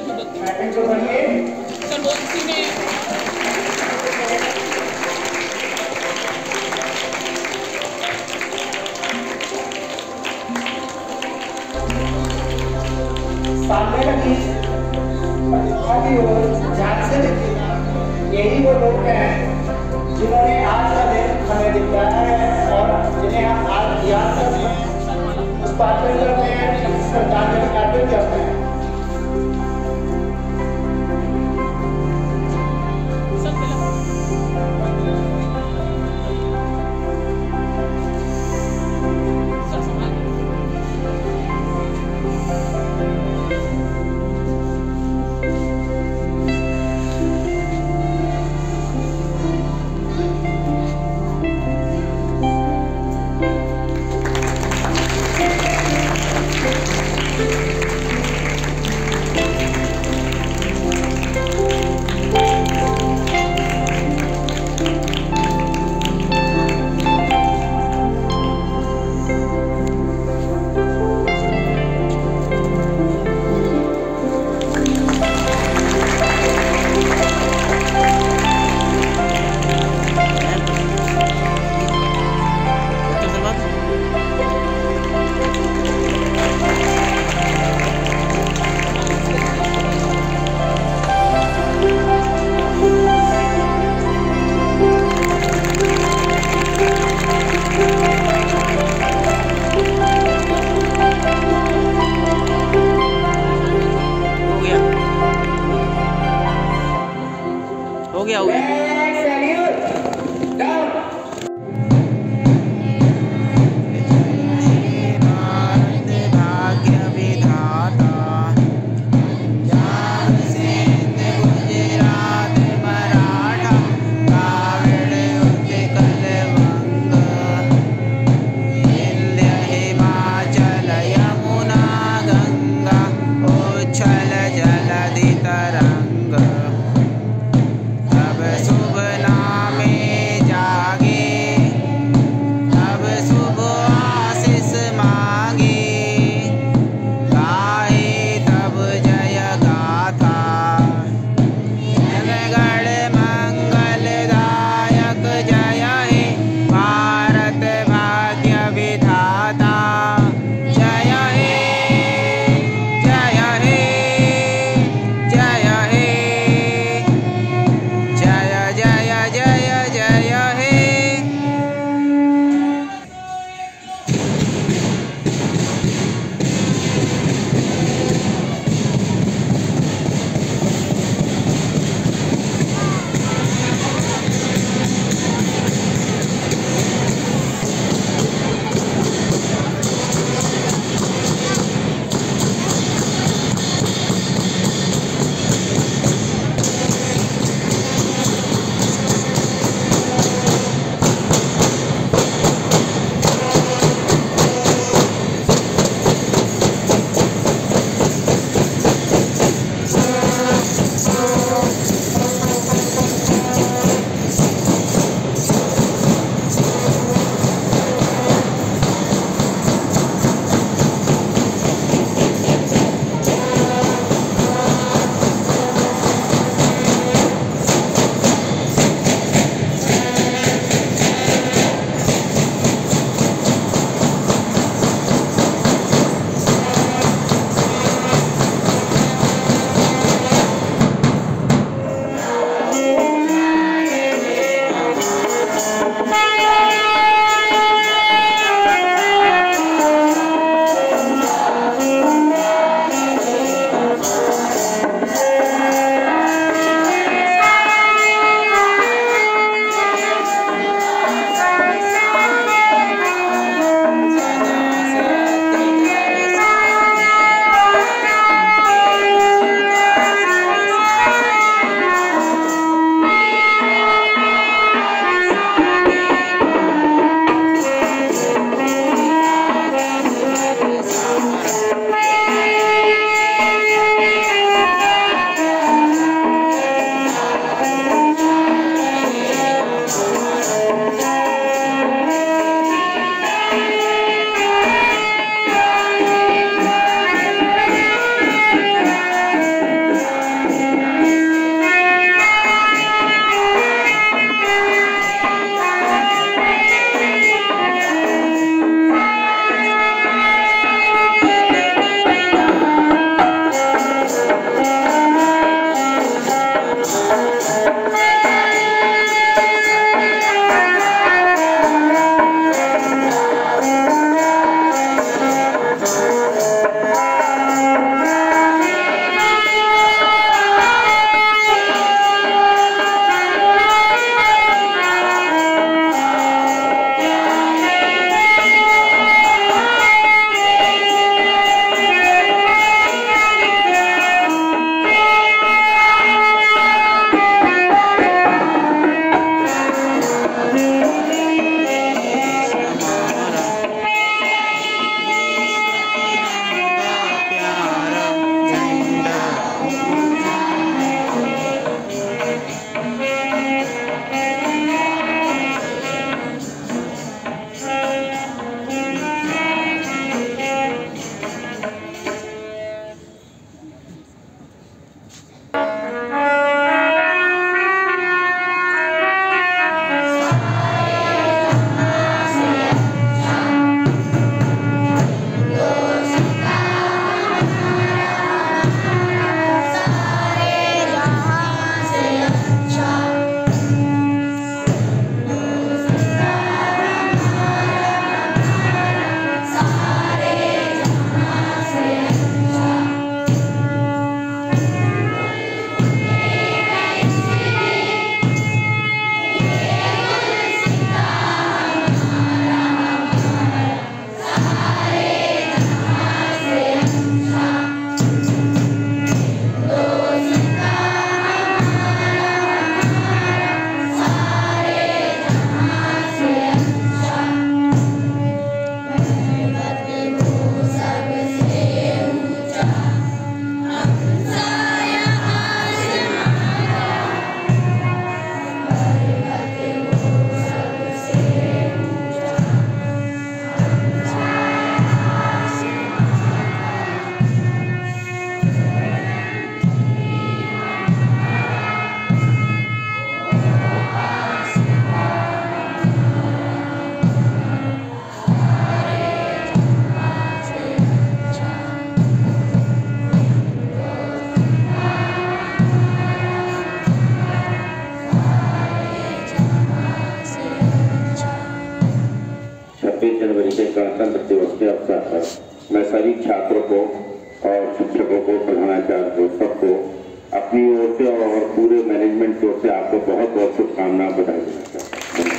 बैठक को बढ़िए। चलो इसी में सामने का चीज प्रतिभा की ओर ध्यान से देखिएगा। यही वो लोग हैं जिन्होंने आज का दिन हमें दिखाया है और जिन्हें हम आज याद करते हैं, उस पात्र करते हैं, श्रद्धांजलि अर्पित करते हैं। सभी छात्रों को और शिक्षकों को, प्रधानाचार्य को, सबको अपनी ओर से और पूरे मैनेजमेंट की ओर से आपको बहुत बहुत शुभकामनाएं बधाई देना चाहता हूँ।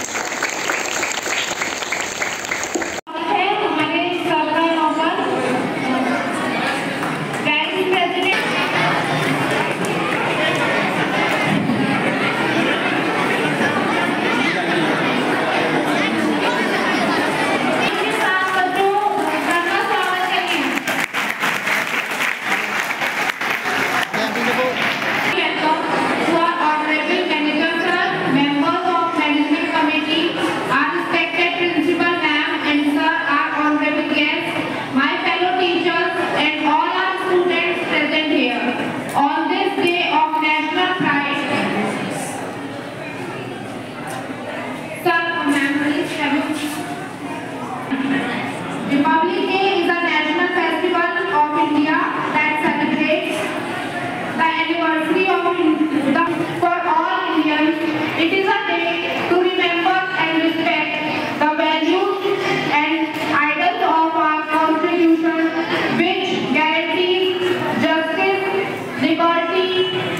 Republic Day is a national festival of India that celebrates the anniversary of for all Indians. It is a day to remember and respect the values and ideals of our Constitution, which guarantees justice, liberty,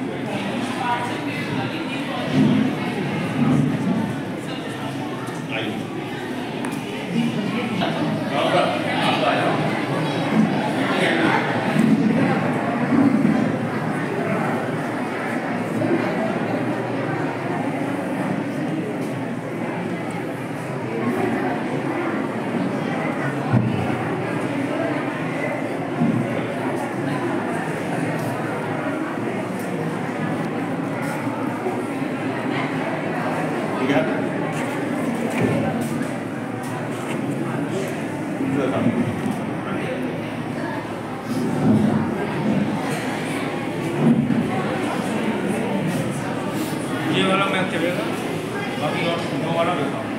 ये वाला match चलेगा, बाकी और दो वाला रहता है।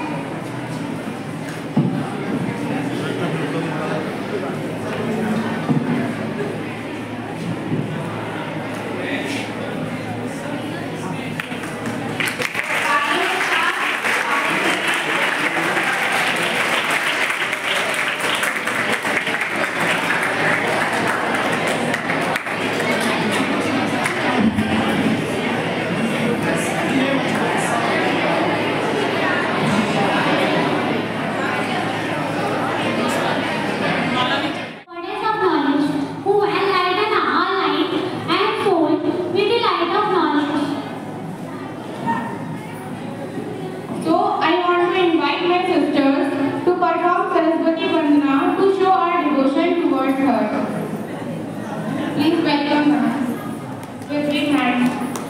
Please welcome her with big hands.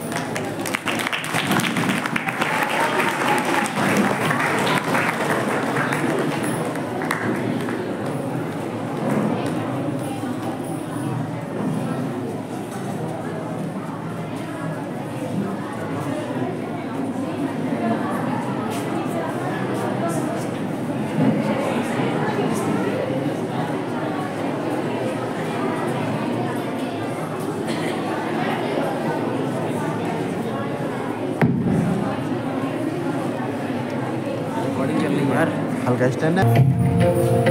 यार हल्का स्टैंड है।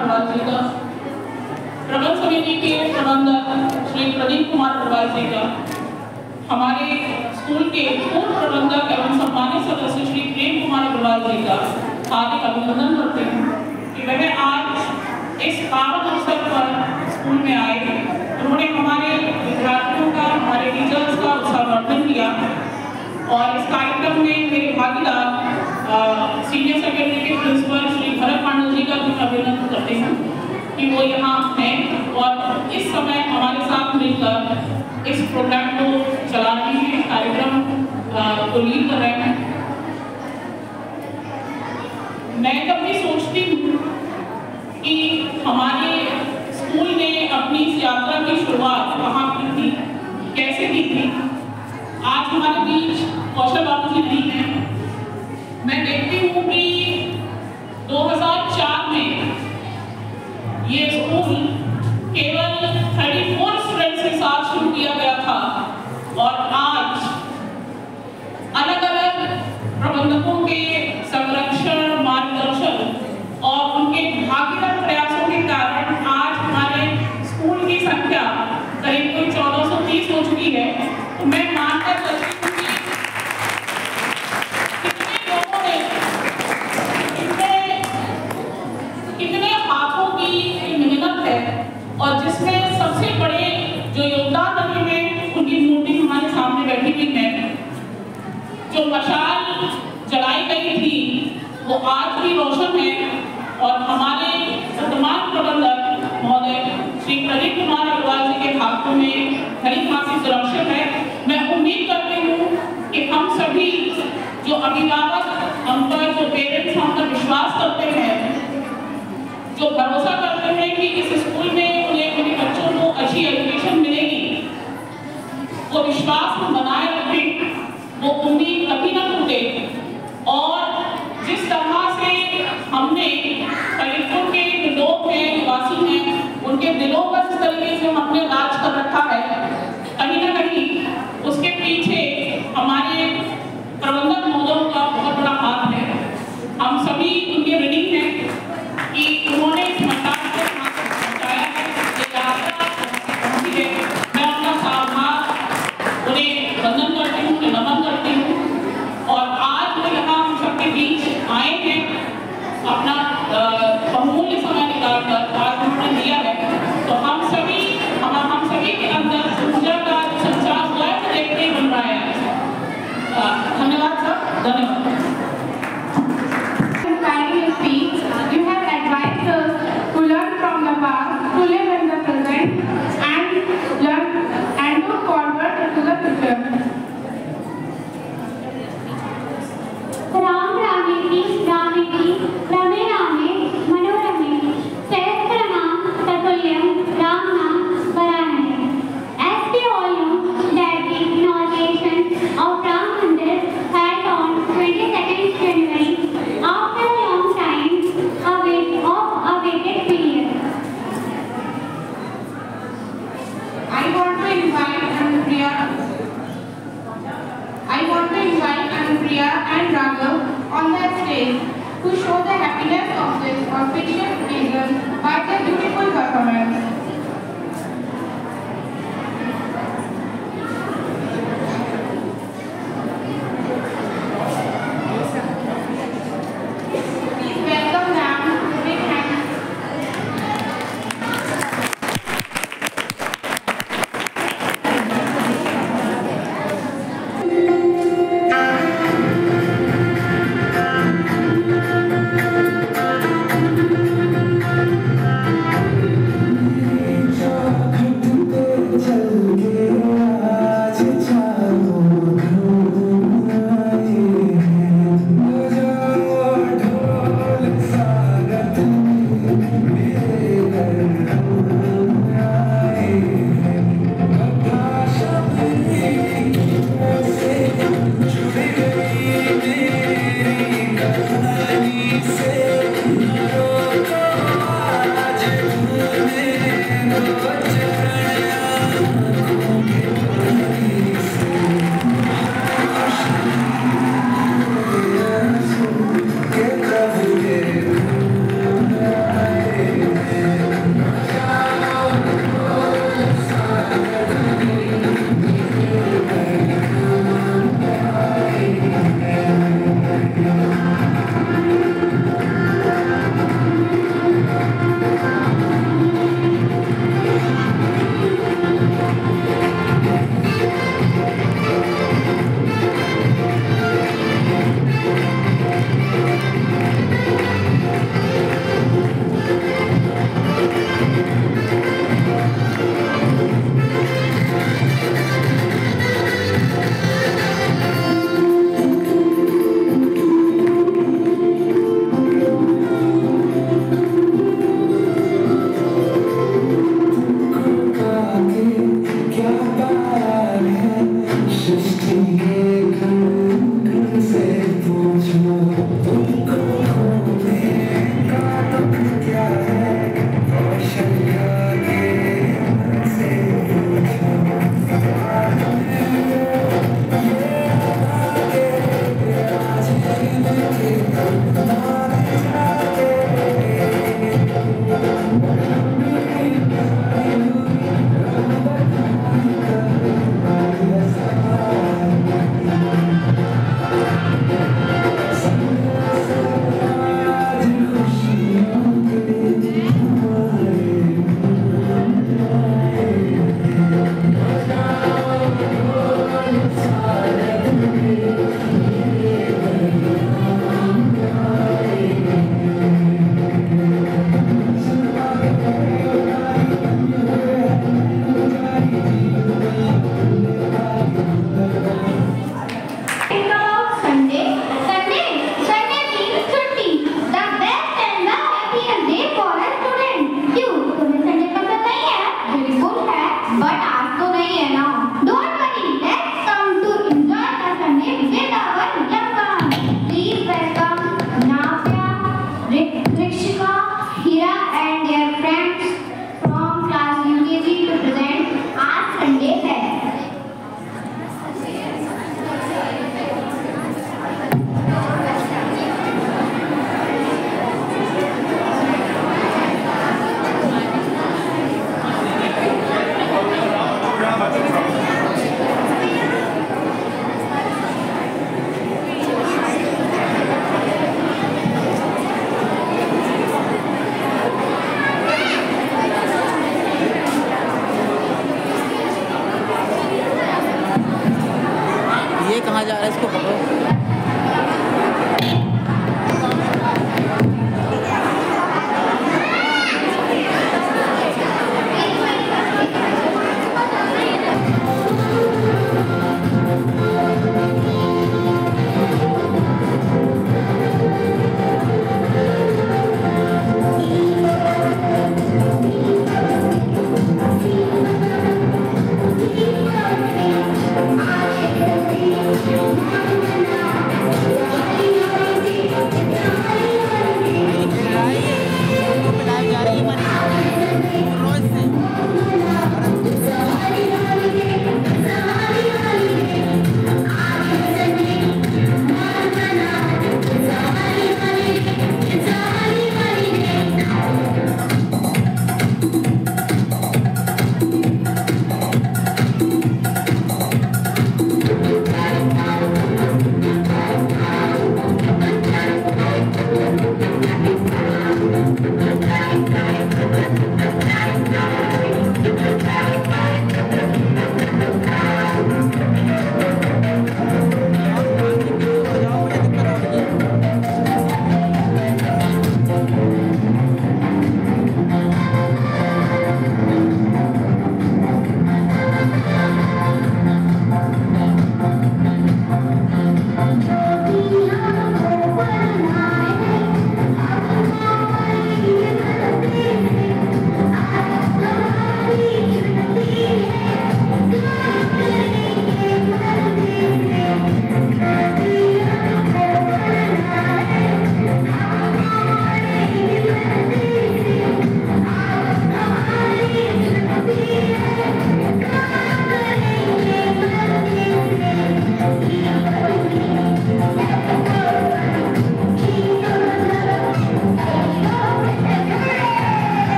अग्रवाल जी का, प्रबंध समिति के प्रबंधक श्री प्रदीप कुमार अग्रवाल जी का, हमारे स्कूल के पूर्व प्रबंधक एवं सम्मानित सदस्य श्री प्रेम कुमार अग्रवाल जी का हार्दिक अभिनंदन करते हैं कि वह आज इस पावन अवसर पर स्कूल में आए। उन्होंने हमारे विद्यार्थियों का, हमारे टीचर्स का उत्साहवर्धन किया और इस कार्यक्रम में मेरे भागीदार सीनियर सेकेंडरी के प्रिंसिपल श्री भरत पांडे जी का भी अभिनंदन करते हैं कि वो यहाँ हैं और इस समय हमारे साथ मिलकर इस प्रोग्राम को चला रहे हैं, कार्यक्रम को लीड कर रहे हैं। मैं कभी सोचती हूँ कि हमारे स्कूल ने अपनी इस यात्रा की शुरुआत कहाँ की थी, कैसे की थी। आज हमारे बीच कौशल बाबू जी नहीं हैं। मैं देखती हूँ कि 2004 में ये स्कूल केवल 34 स्टूडेंट्स के साथ शुरू किया गया था और आज अलग अलग प्रबंधकों के संरक्षण, मार्गदर्शन और उनके भागीदार प्रयासों के कारण आज हमारे स्कूल की संख्या करीब 1430 हो चुकी है। तो मैं मानकर चलती हूँ कि कितने लोगों ने, कितने हाथों की मेहनत है और जिसमें सबसे बड़े जो योगदान रखे हैं उनकी मूर्ति हमारे सामने बैठी हुई है। जो मशाल जलाई गई थी वो आज भी रोशन है और हमारे वर्तमान प्रबंधक महोदय श्री प्रदीप कुमार अग्रवाल जी के हाथों में हरी घासी सुरक्षित है। मैं उम्मीद करती हूँ कि हम सभी जो अभिभावक हम पर, जो पेरेंट्स हम पर विश्वास करते हैं, जो भरोसा करते हैं कि इस स्कूल में उन्हें उनके बच्चों को अच्छी एजुकेशन मिलेगी, वो विश्वास हम बनाए रखें, वो उम्मीद कभी ना टूटे। और जिस तरह से हमने फरीदपुर के जो लोग हैं, निवासी हैं, उनके दिलों पर जिस तरीके से हमने राज कर रखा है, कहीं ना कहीं उसके पीछे हमारे प्रबंधक महोदयों का बहुत बड़ा हाथ है। हम सभी उनके ऋणी हैं कि उन्होंने इस मकान को पहुँचाया है, ये यात्रा पहुँची है। मैं उनका साधुवाद उन्हें वंदन करती हूँ, नमन करती हूँ। और आज वो यहाँ हम सबके बीच आए हैं, अपना बहुमूल्य समय निकालकर आज उन्होंने दिया है। तो हम सभी हम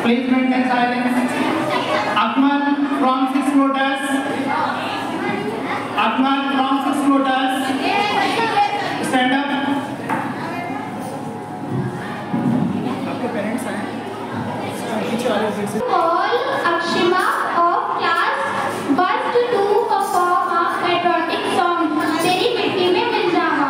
Please maintain silence. Akmal from 6 Lotus. Akmal from 6 Lotus. Stand up. आपके पेरेंट्स हैं? पीछे वाले से। All Akshima of class 1 to 2 perform a patriotic song. तेरी मिट्टी में मिल जावा.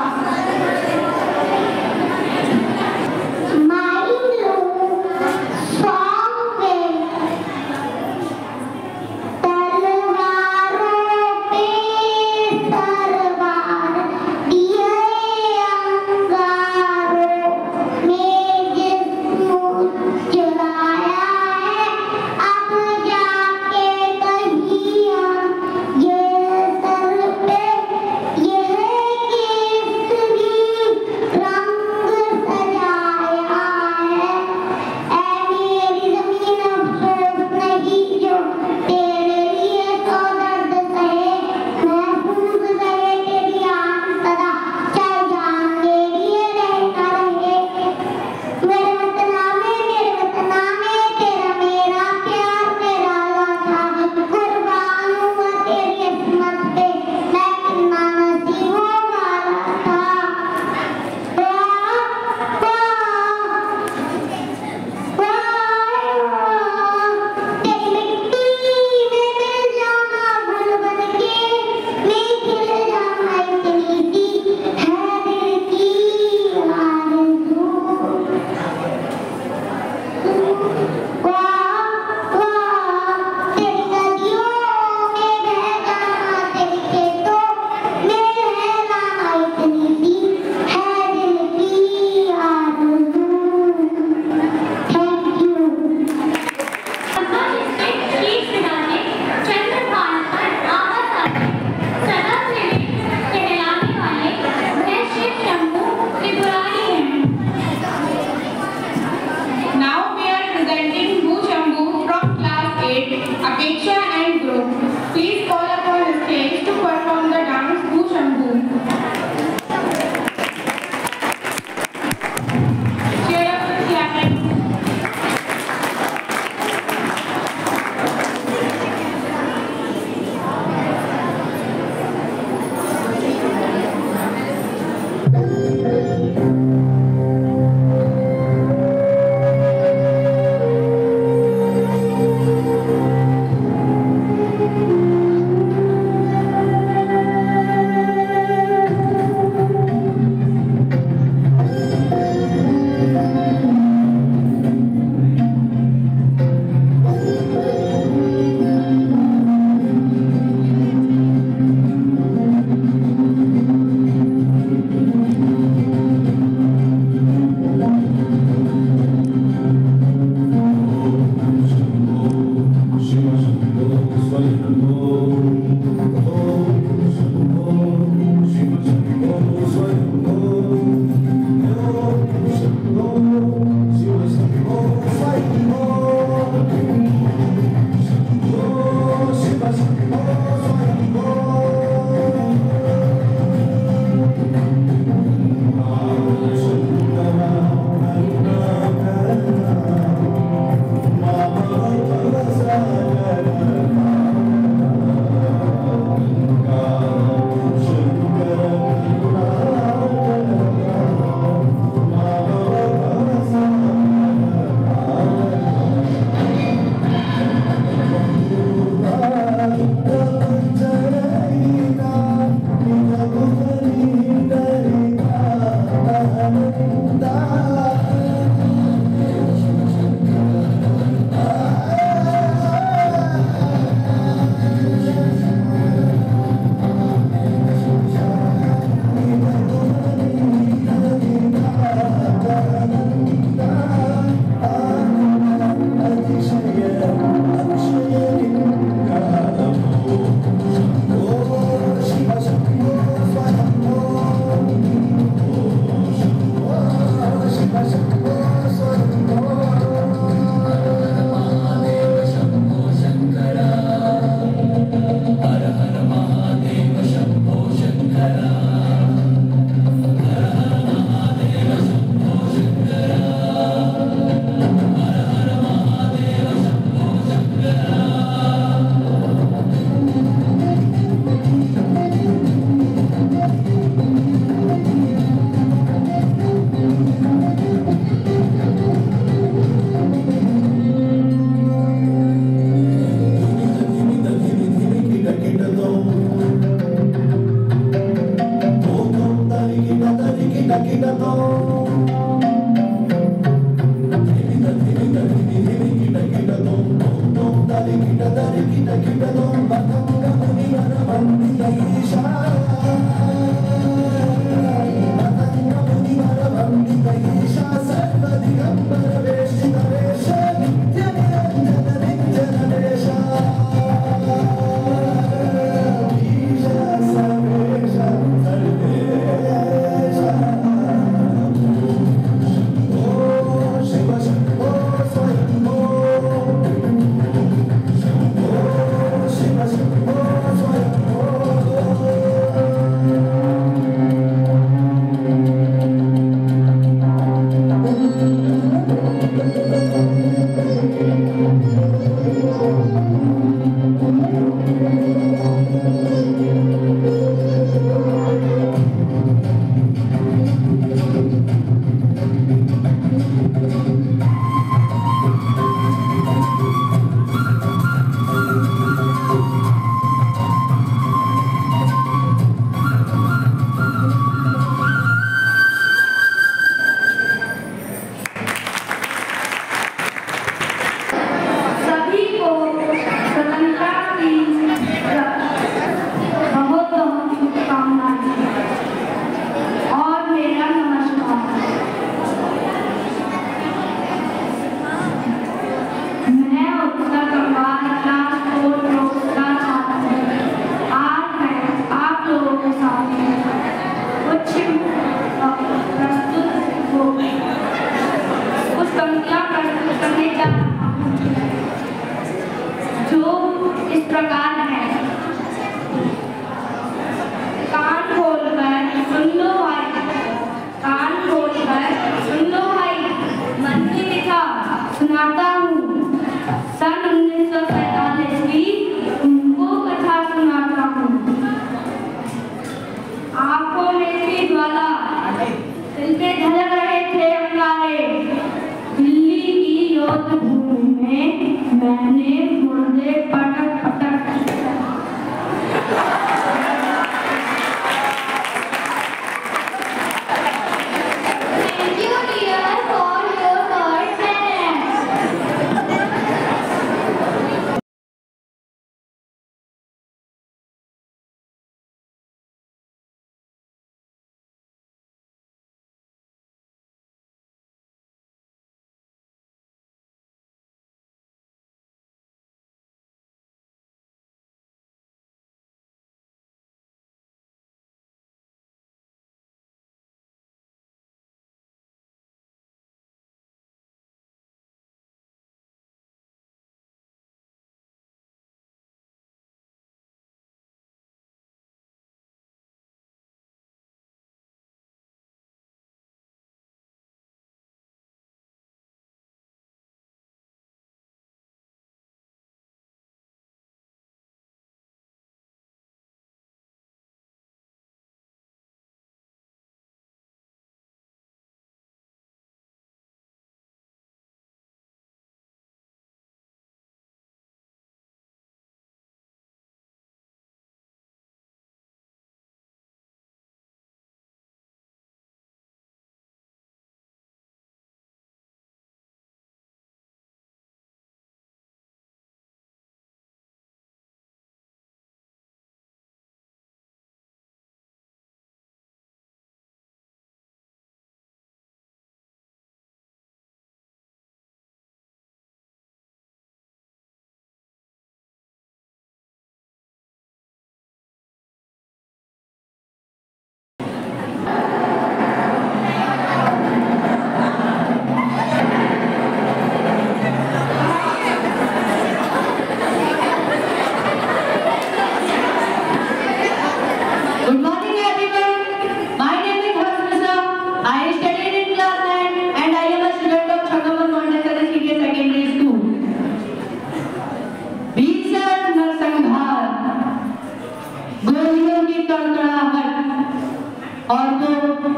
और तो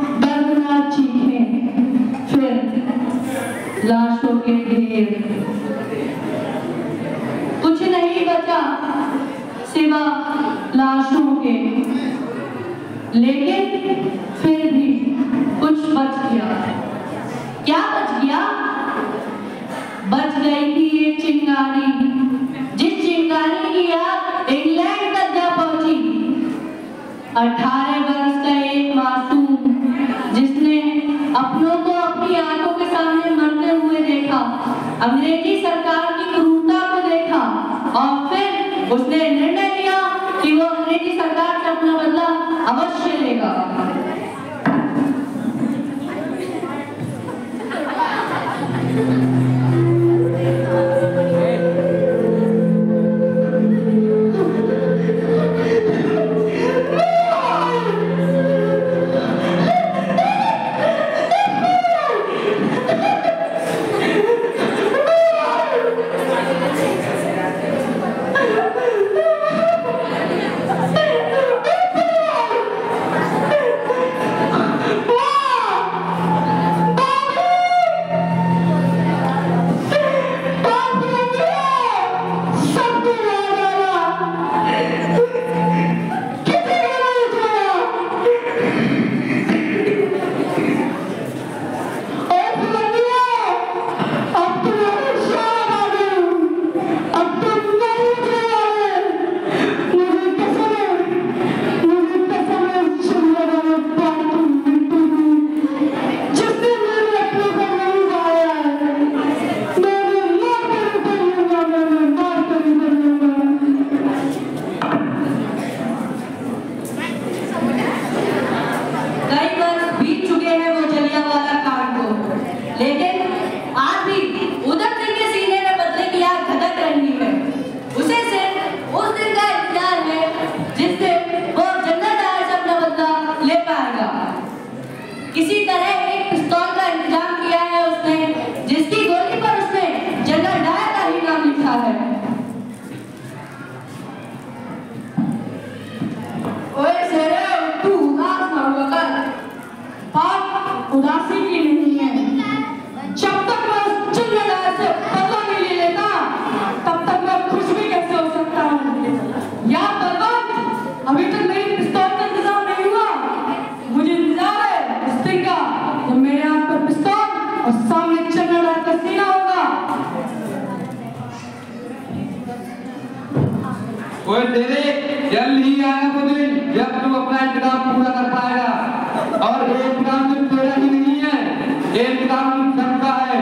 दर्दनाक चीखें, फिर लाशों के ढेर, कुछ नहीं बचा सिवा लाशों के, लेकिन फिर भी कुछ बच गया। क्या बच गया? बच गई थी एक चिंगारी, जिस चिंगारी की आग इंग्लैंड तक जा पहुंची। 18 वर्ष का एक मासूम जिसने अपनों को अपनी आंखों के सामने मरते हुए देखा, अंग्रेजी सरकार की क्रूरता को देखा और फिर उसने निर्णय लिया कि वो अंग्रेजी सरकार से अपना बदला अवश्य लेगा। किसी तरह एक पिस्तौल का इंतजाम किया है उसने, जिसकी गोली पर उसने जनरल डायर का ही नाम लिखा है। ओए शेरे, तू उदास ना हुआ कर। बात उदासी की नहीं है। जब तक मैं उस जनरल डायर से बदला नहीं ले लेता, तब तक मैं खुश भी कैसे हो सकता हूँ। या बलवंत, अभी तक मेरी पिस्तौल का इंतजाम नहीं हुआ। मुझे इंतजार है उस दिन का जब मेरे हाथ पर पिस्तौल और सामने जनरल डायर का सीना होगा। ओए तेरे जल्द ही आएगा वो दिन जब तू अपना इंतजाम पूरा कर पाएगा। और ये इंतजाम सिर्फ तेरा ही नहीं है, ये इंतजाम हम सबका है।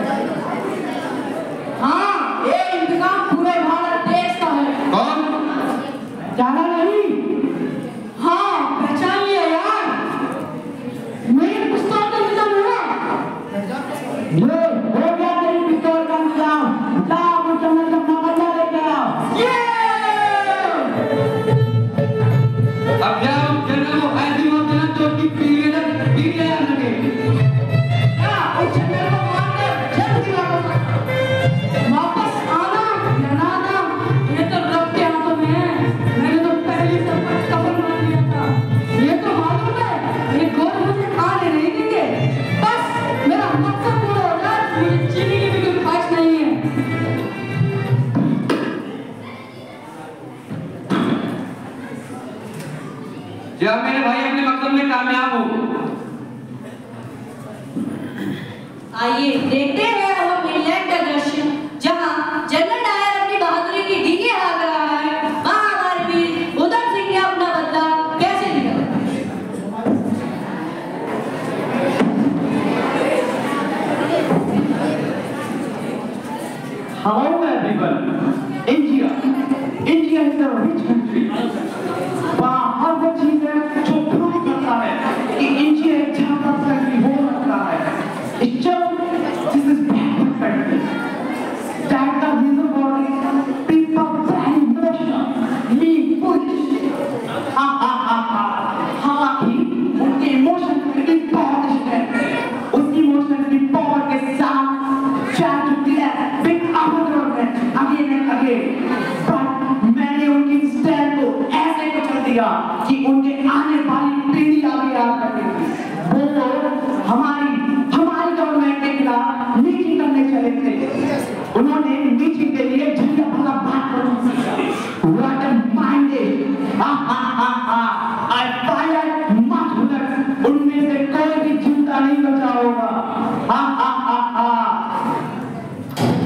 हाँ, ये इंतजाम पूरे भारत देश का है। कौन? जाना नहीं? हाँ, पहचान लिया यार। मेरी पिस्तौल का इंतजाम हुआ। ये हो गया तेरी पिस्तौल का इंतजाम। ला वो जनरल का बदला लेके आओ। अब जाओ जनरल को ऐसी मौत देना जो कि पीरियड भी ले आ सके। क्या उस जनरल को मारकर जल्दी वापस आना या ना आना, ये तो रब के हाथों में है। मैंने तो पहले से कफन मान लिया था। ये तो मालूम है ये गोल मुझे आने नहीं देंगे। बस मेरा मकसद पूरा हो जाए, मुझे चीनी की भी कोई ख्वाहिश नहीं है। जब मेरे भाई अपने मकसद में कामयाब हो। आइए देखते हैं हम इंग्लैंड का दृश्य, जहां जनरल डायर अपनी बहादुरी की डींगे हाँक रहा है। वहां हमारे वीर उधम सिंह ने अपना बदला कैसे लिया। Hello everyone. India is a rich country. वहाँ हर वो चीज है जो प्रूव करता है कि इंडिया एक जहाँ कंट्री हो सकता है। It's just this is backward country. That the reason for it, people very emotional, me foolish. Ha ha ha ha. हालांकि उनके इमोशन की बहुत स्ट्रेंथ है। उस इमोशन की पावर के साथ try to clear big argument again and again. But मैंने उनकी स्टैंड को ऐसे कुचल दिया कि उनके आने वाली पीढ़ी आगे आ सके। वो हमारी गवर्नमेंट के खिलाफ मीटिंग करने चले थे। उन्होंने मीटिंग के लिए झंडा वाला बात करी। What a minded! Ha ha ha ha! I fired much bullets. उनमें से कोई भी जिंदा नहीं बचा होगा। Ha ha ha ha!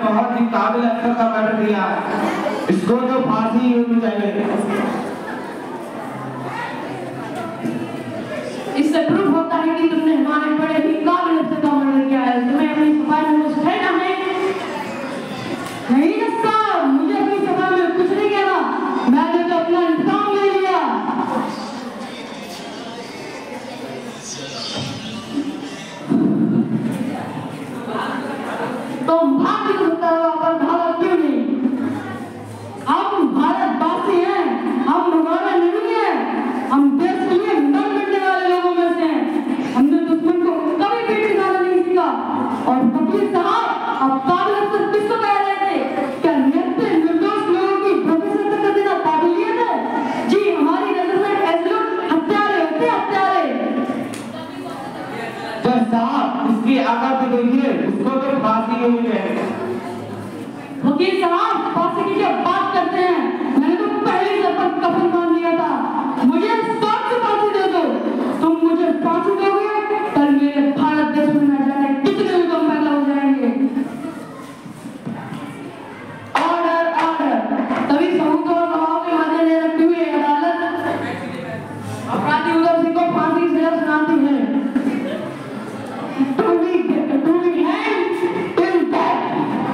बहुत ही काबिल अफसर का मैटर दिया है, इसको तो फांसी होनी चाहिए। इससे प्रूफ होता है कि तुमने हमारे बड़े ही काबिल अफसर का मर्डर किया है। तुम्हें अपनी सफाई में कुछ कहना है? नहीं साहब, मुझे अपनी सफाई में कुछ नहीं कहना, मैंने तो अपना इंतजाम ले लिया। तुम भारत पर भारत क्यों नहीं? हम भारतवासी हैं, हम भगवान नहीं है, हम देश के लिए मर मिटने वाले लोगों में से हैं। हमने दुश्मन को कभी भी निकाला नहीं सीखा। और वकील साहब, अब काबिल अफसर किसको कह रहे थे? क्या निर्दोष लोगों की प्रोफेसर कर देना काबिलियत है? जी, हमारी नजर में ऐसे लोग हत्यारे होते हैं, हत्यारे। जज साहब, इसकी आकर तो देखिए, उसको तो फांसी होनी चाहिए। वकील साहब, फांसी की जब बात करते हैं, मैंने तो पहले ही पर कफन मान लिया था। मुझे सख्त से फांसी दे दो। तुम मुझे फांसी दोगे, कल मेरे भारत देश में न जाने कितने उद्यम पैदा हो जाएंगे। Order, order. तभी सबूत और गवाहों के मद्देनजर रखते हुए अदालत अपराधी उधम सिंह को फांसी की सजा सुनाती है। Doing hand in back.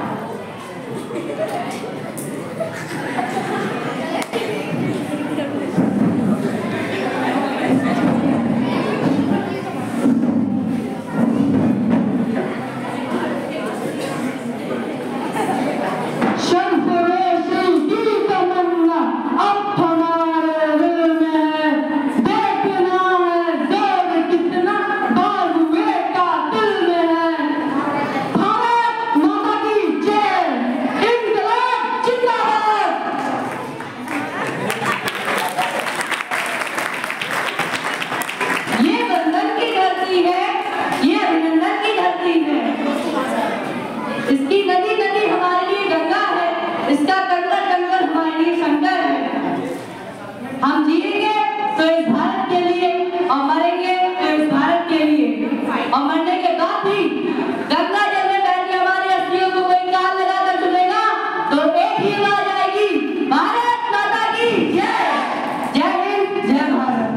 इसकी नदी नदी हमारे लिए गंगा है, इसका कंकर कंकर हमारे लिए शंकर है। हम जिएंगे तो इस भारत के लिए और मरेंगे तो इस भारत के लिए। और मरने के बाद भी गंगा जल में बैठ के हमारे अस्थियों को कोई कान लगाकर सुनेगा तो एक ही आवाज आएगी, भारत माता की जय। जय हिंद, जय Bharat.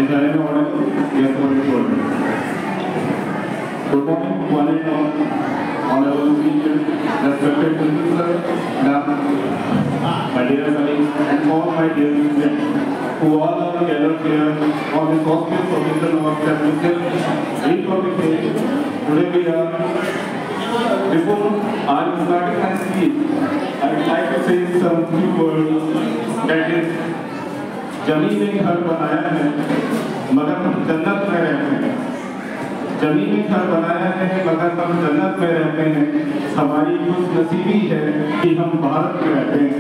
Is there anyone audible? Yes, one is audible. Good morning, one and all. Honorable teachers, respected principal, ma'am, my dear colleagues, and all my dear students, who all are gathered here on this auspicious occasion of 75th Republic Day. Today we are, before I start my speech, I would like to say some few words. That is, जमीन में घर बनाया है, मगर हम जन्नत में रहते हैं। जमीन में घर बनाया है, मगर हम जन्नत में रहते हैं। हमारी खुशनसीबी है कि हम भारत में रहते हैं।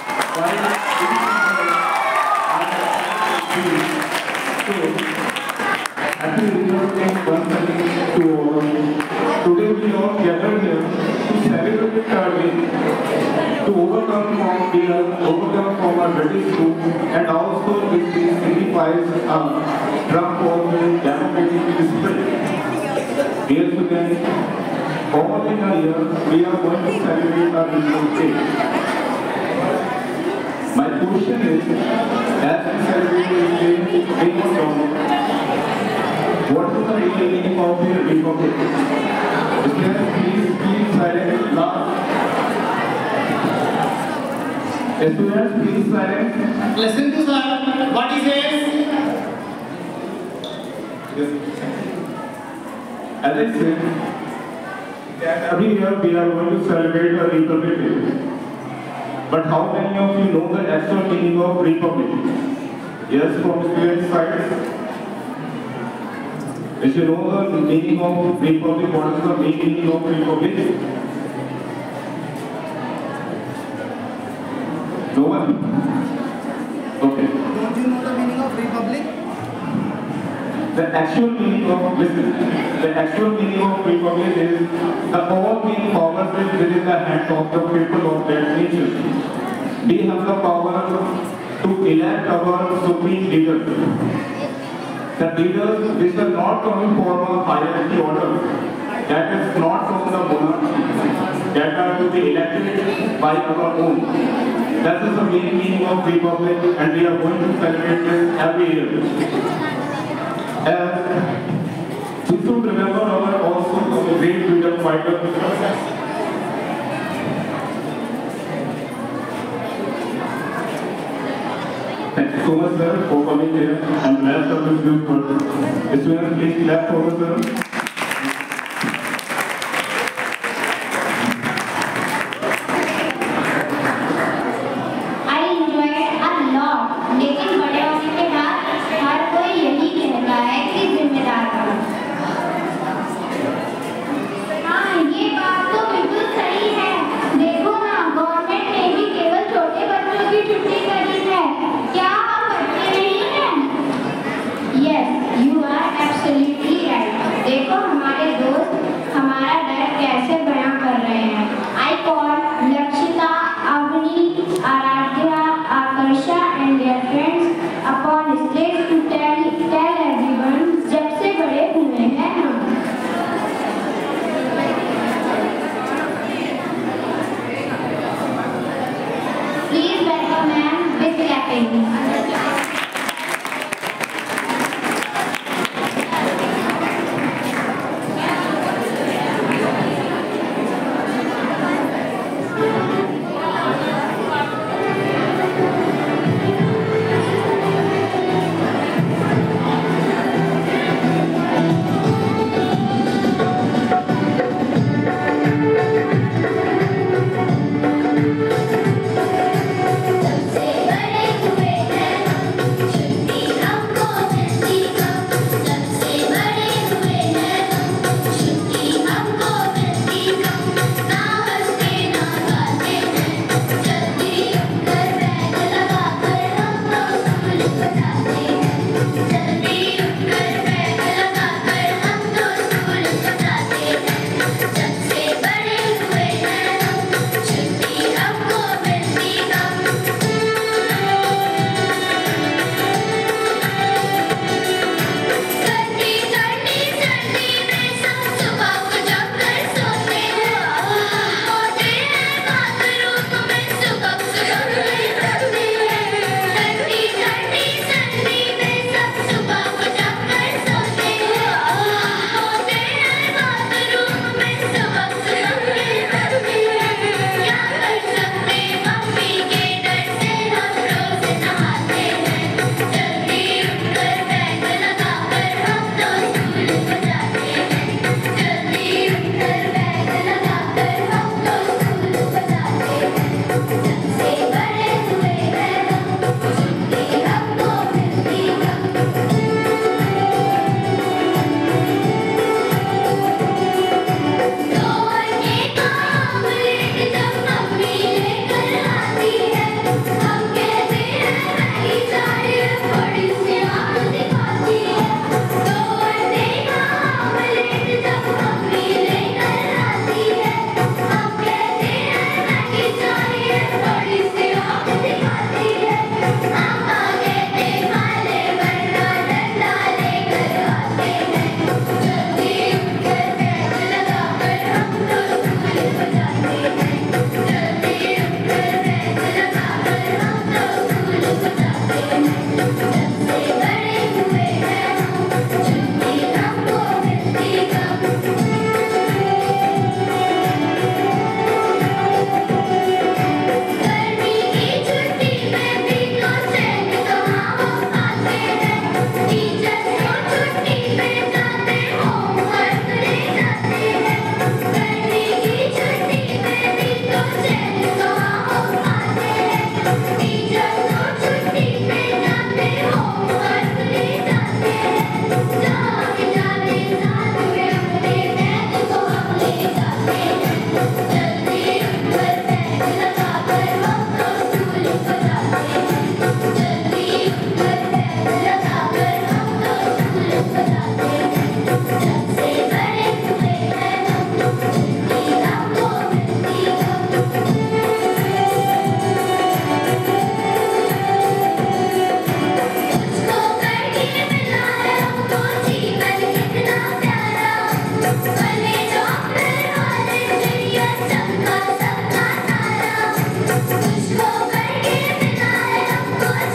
Happy Republic Day once again to all. Today we all gathered here to celebrate our day, to overcome from fear, overcome from our British rule, and also it signifies Trump was democratic spirit. Dear students, all in a year we are going to celebrate our Republic Day. My question is, as we celebrate this day, what is the real meaning of the Republic? Students, please keep silent. Students, please silent. Listen to sir. What he says. Yes. As I said, every year we are going to celebrate the Republic Day. But how many of you know the actual meaning of Republic? Yes, from student side. If you know the meaning of Republic, what is the meaning of Republic? No one? Okay. Don't you know the meaning of Republic? The actual meaning of, listen, the actual meaning of Republic is the all being powers is within the hand of the people of that nation. We have the power to elect our supreme leaders. The leaders which are not coming from a hierarchy order, that is not from the monarchy, that are to be elected by our own. That is the main meaning of Republic, and we are going to celebrate this every year. We should remember our also great freedom fighters. Thank you so much, sir, for coming here and bless us with this word. Students, please clap for us, sir. I enjoyed a lot, लेकिन बड़े होने के बाद हर कोई यही कहता है कि जिम्मेदार बनो। हाँ, ये बात तो बिल्कुल सही है। देखो ना, गवर्नमेंट ने भी केवल छोटे बच्चों की छुट्टी करी है। क्या हम बच्चे नहीं हैं? Yes, you are absolutely right. देखो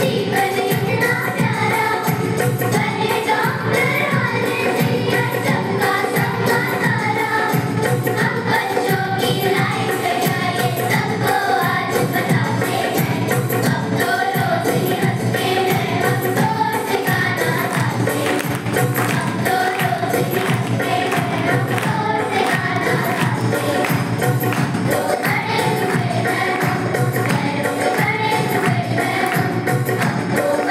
Oh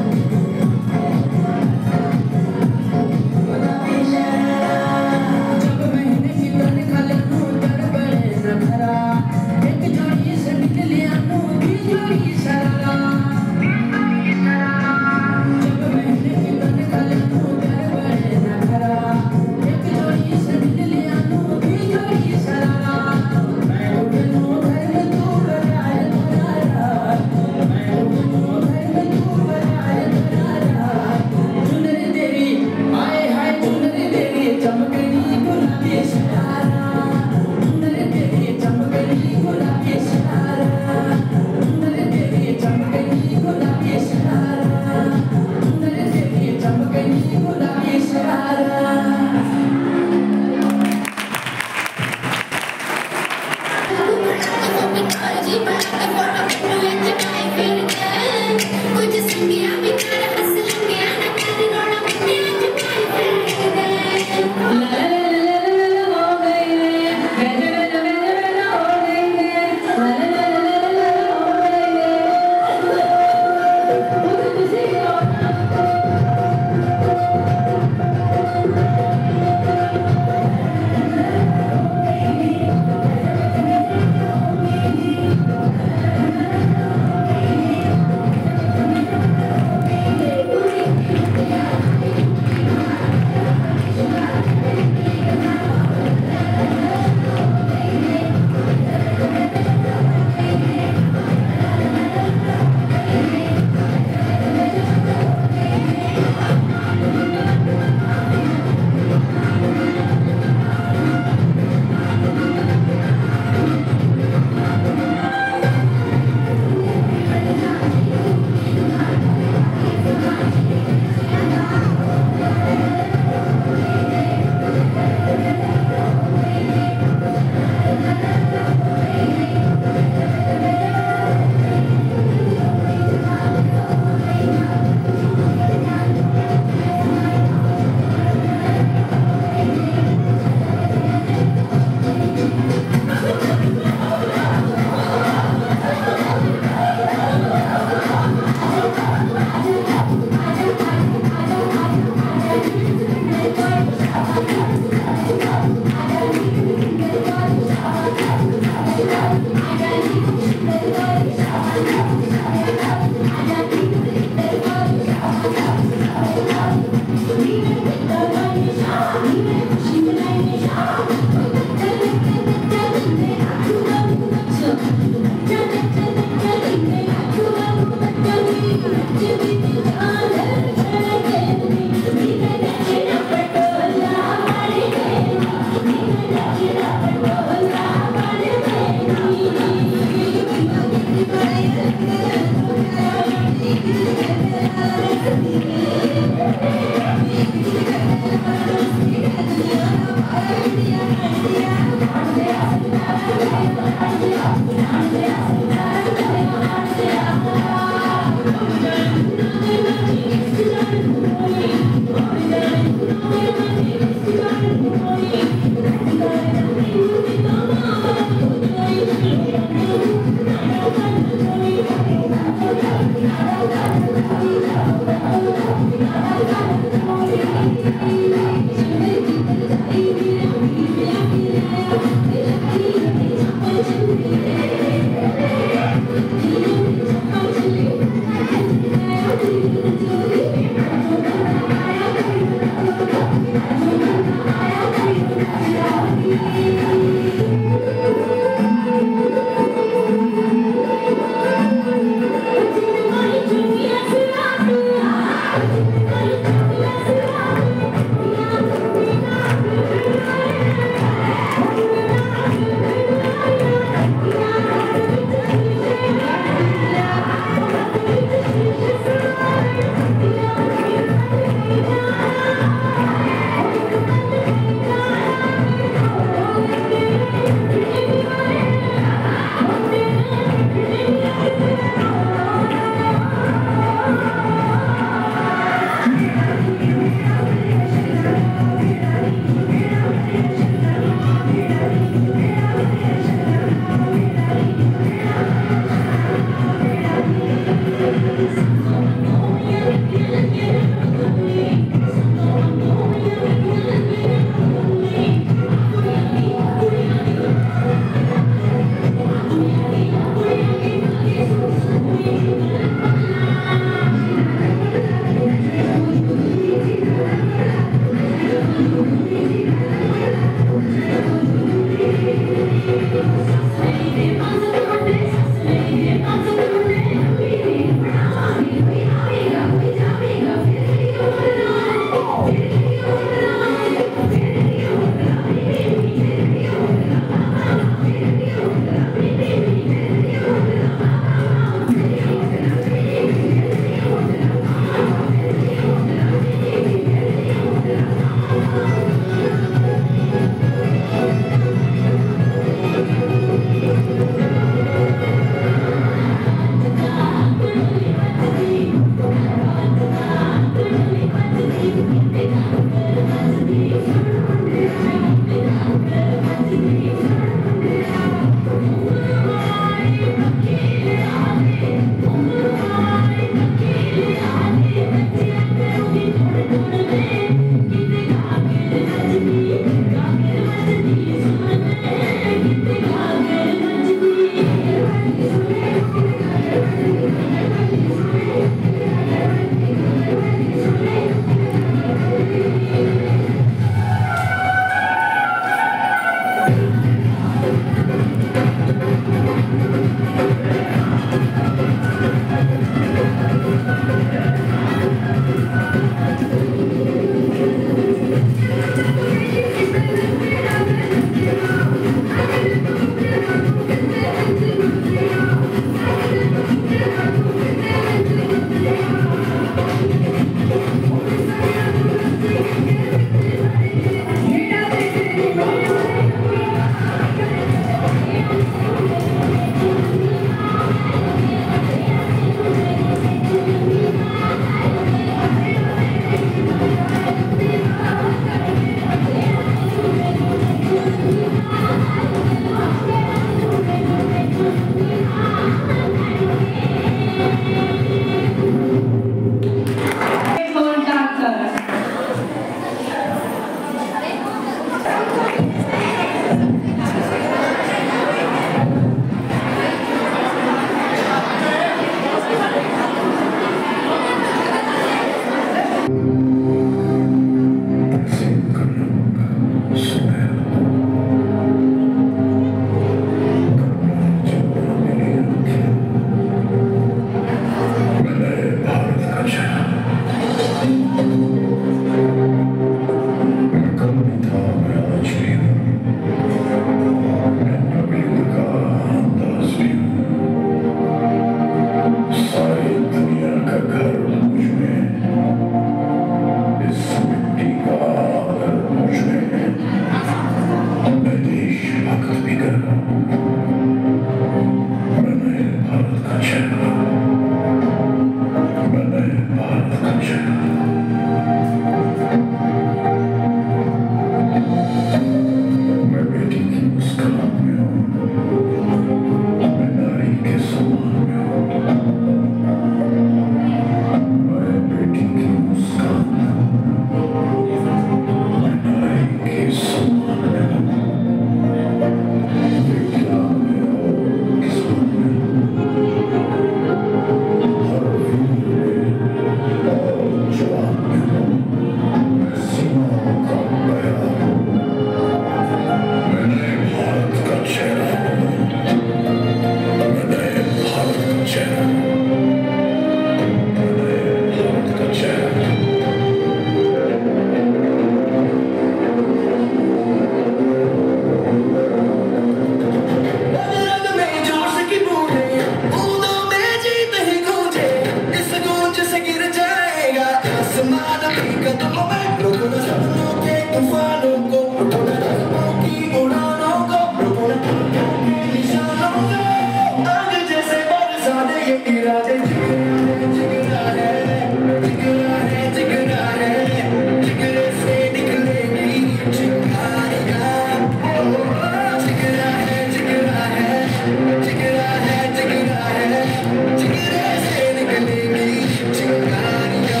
तूफानों को, रुको न कदमों की उड़ानों को, रुको न पलकों के निशानों को, आग जैसे बरसा दे ये इरादे। जिगरा है, जिगरा है, जिगरा है, जिगरे से निकलेगी चिंगारियां। जिगरा है, जिगरा है, जिगरा है, जिगरा है, जिगरे से निकलेगी चिंगारियां।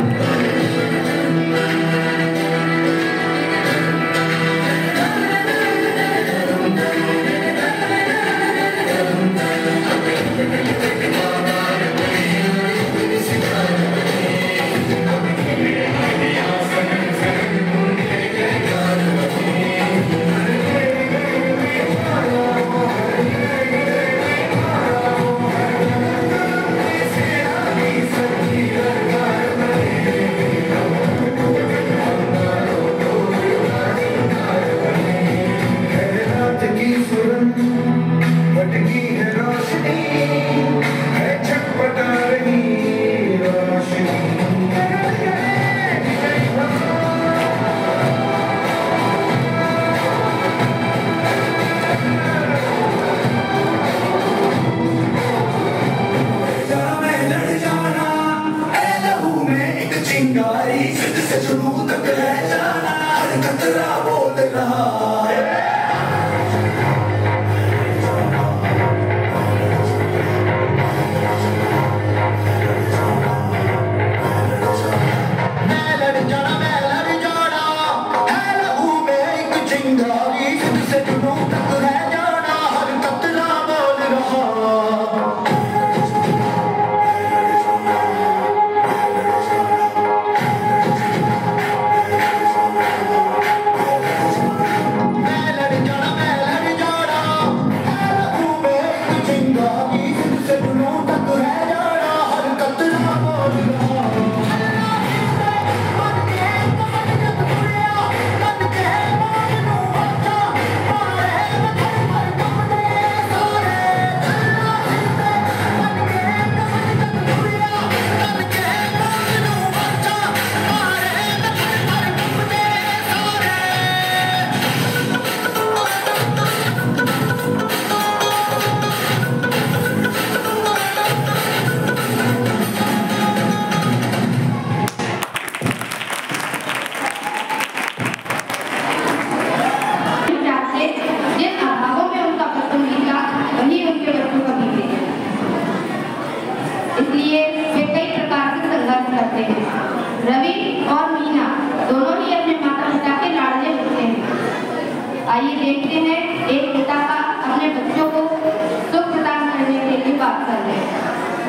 भटकी है रोशनी, है छटपटा रही रोशनी। में लड़ जाना है लहू में एक चिंगारी, सिद्ध से जुनून तक रह जाना, हर कतरा बोल रहा है। रवि और मीना दोनों ही अपने माता पिता के लाडले होते हैं। आइए देखते हैं एक पिता का अपने बच्चों को सुख प्रदान करने के लिए बात कर रहे हैं।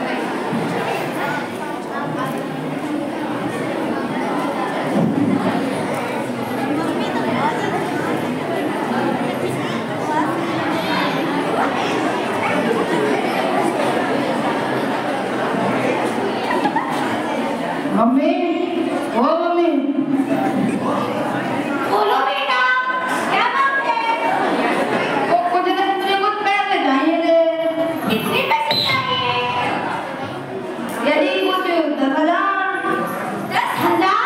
मम्मी, ओ मम्मी, बोलो बेटा, क्या बात है? वो कुछ ना मुझे कुछ पैसे चाहिए। कितने पैसे चाहिए? यदि कुछ 10,000। 10,000?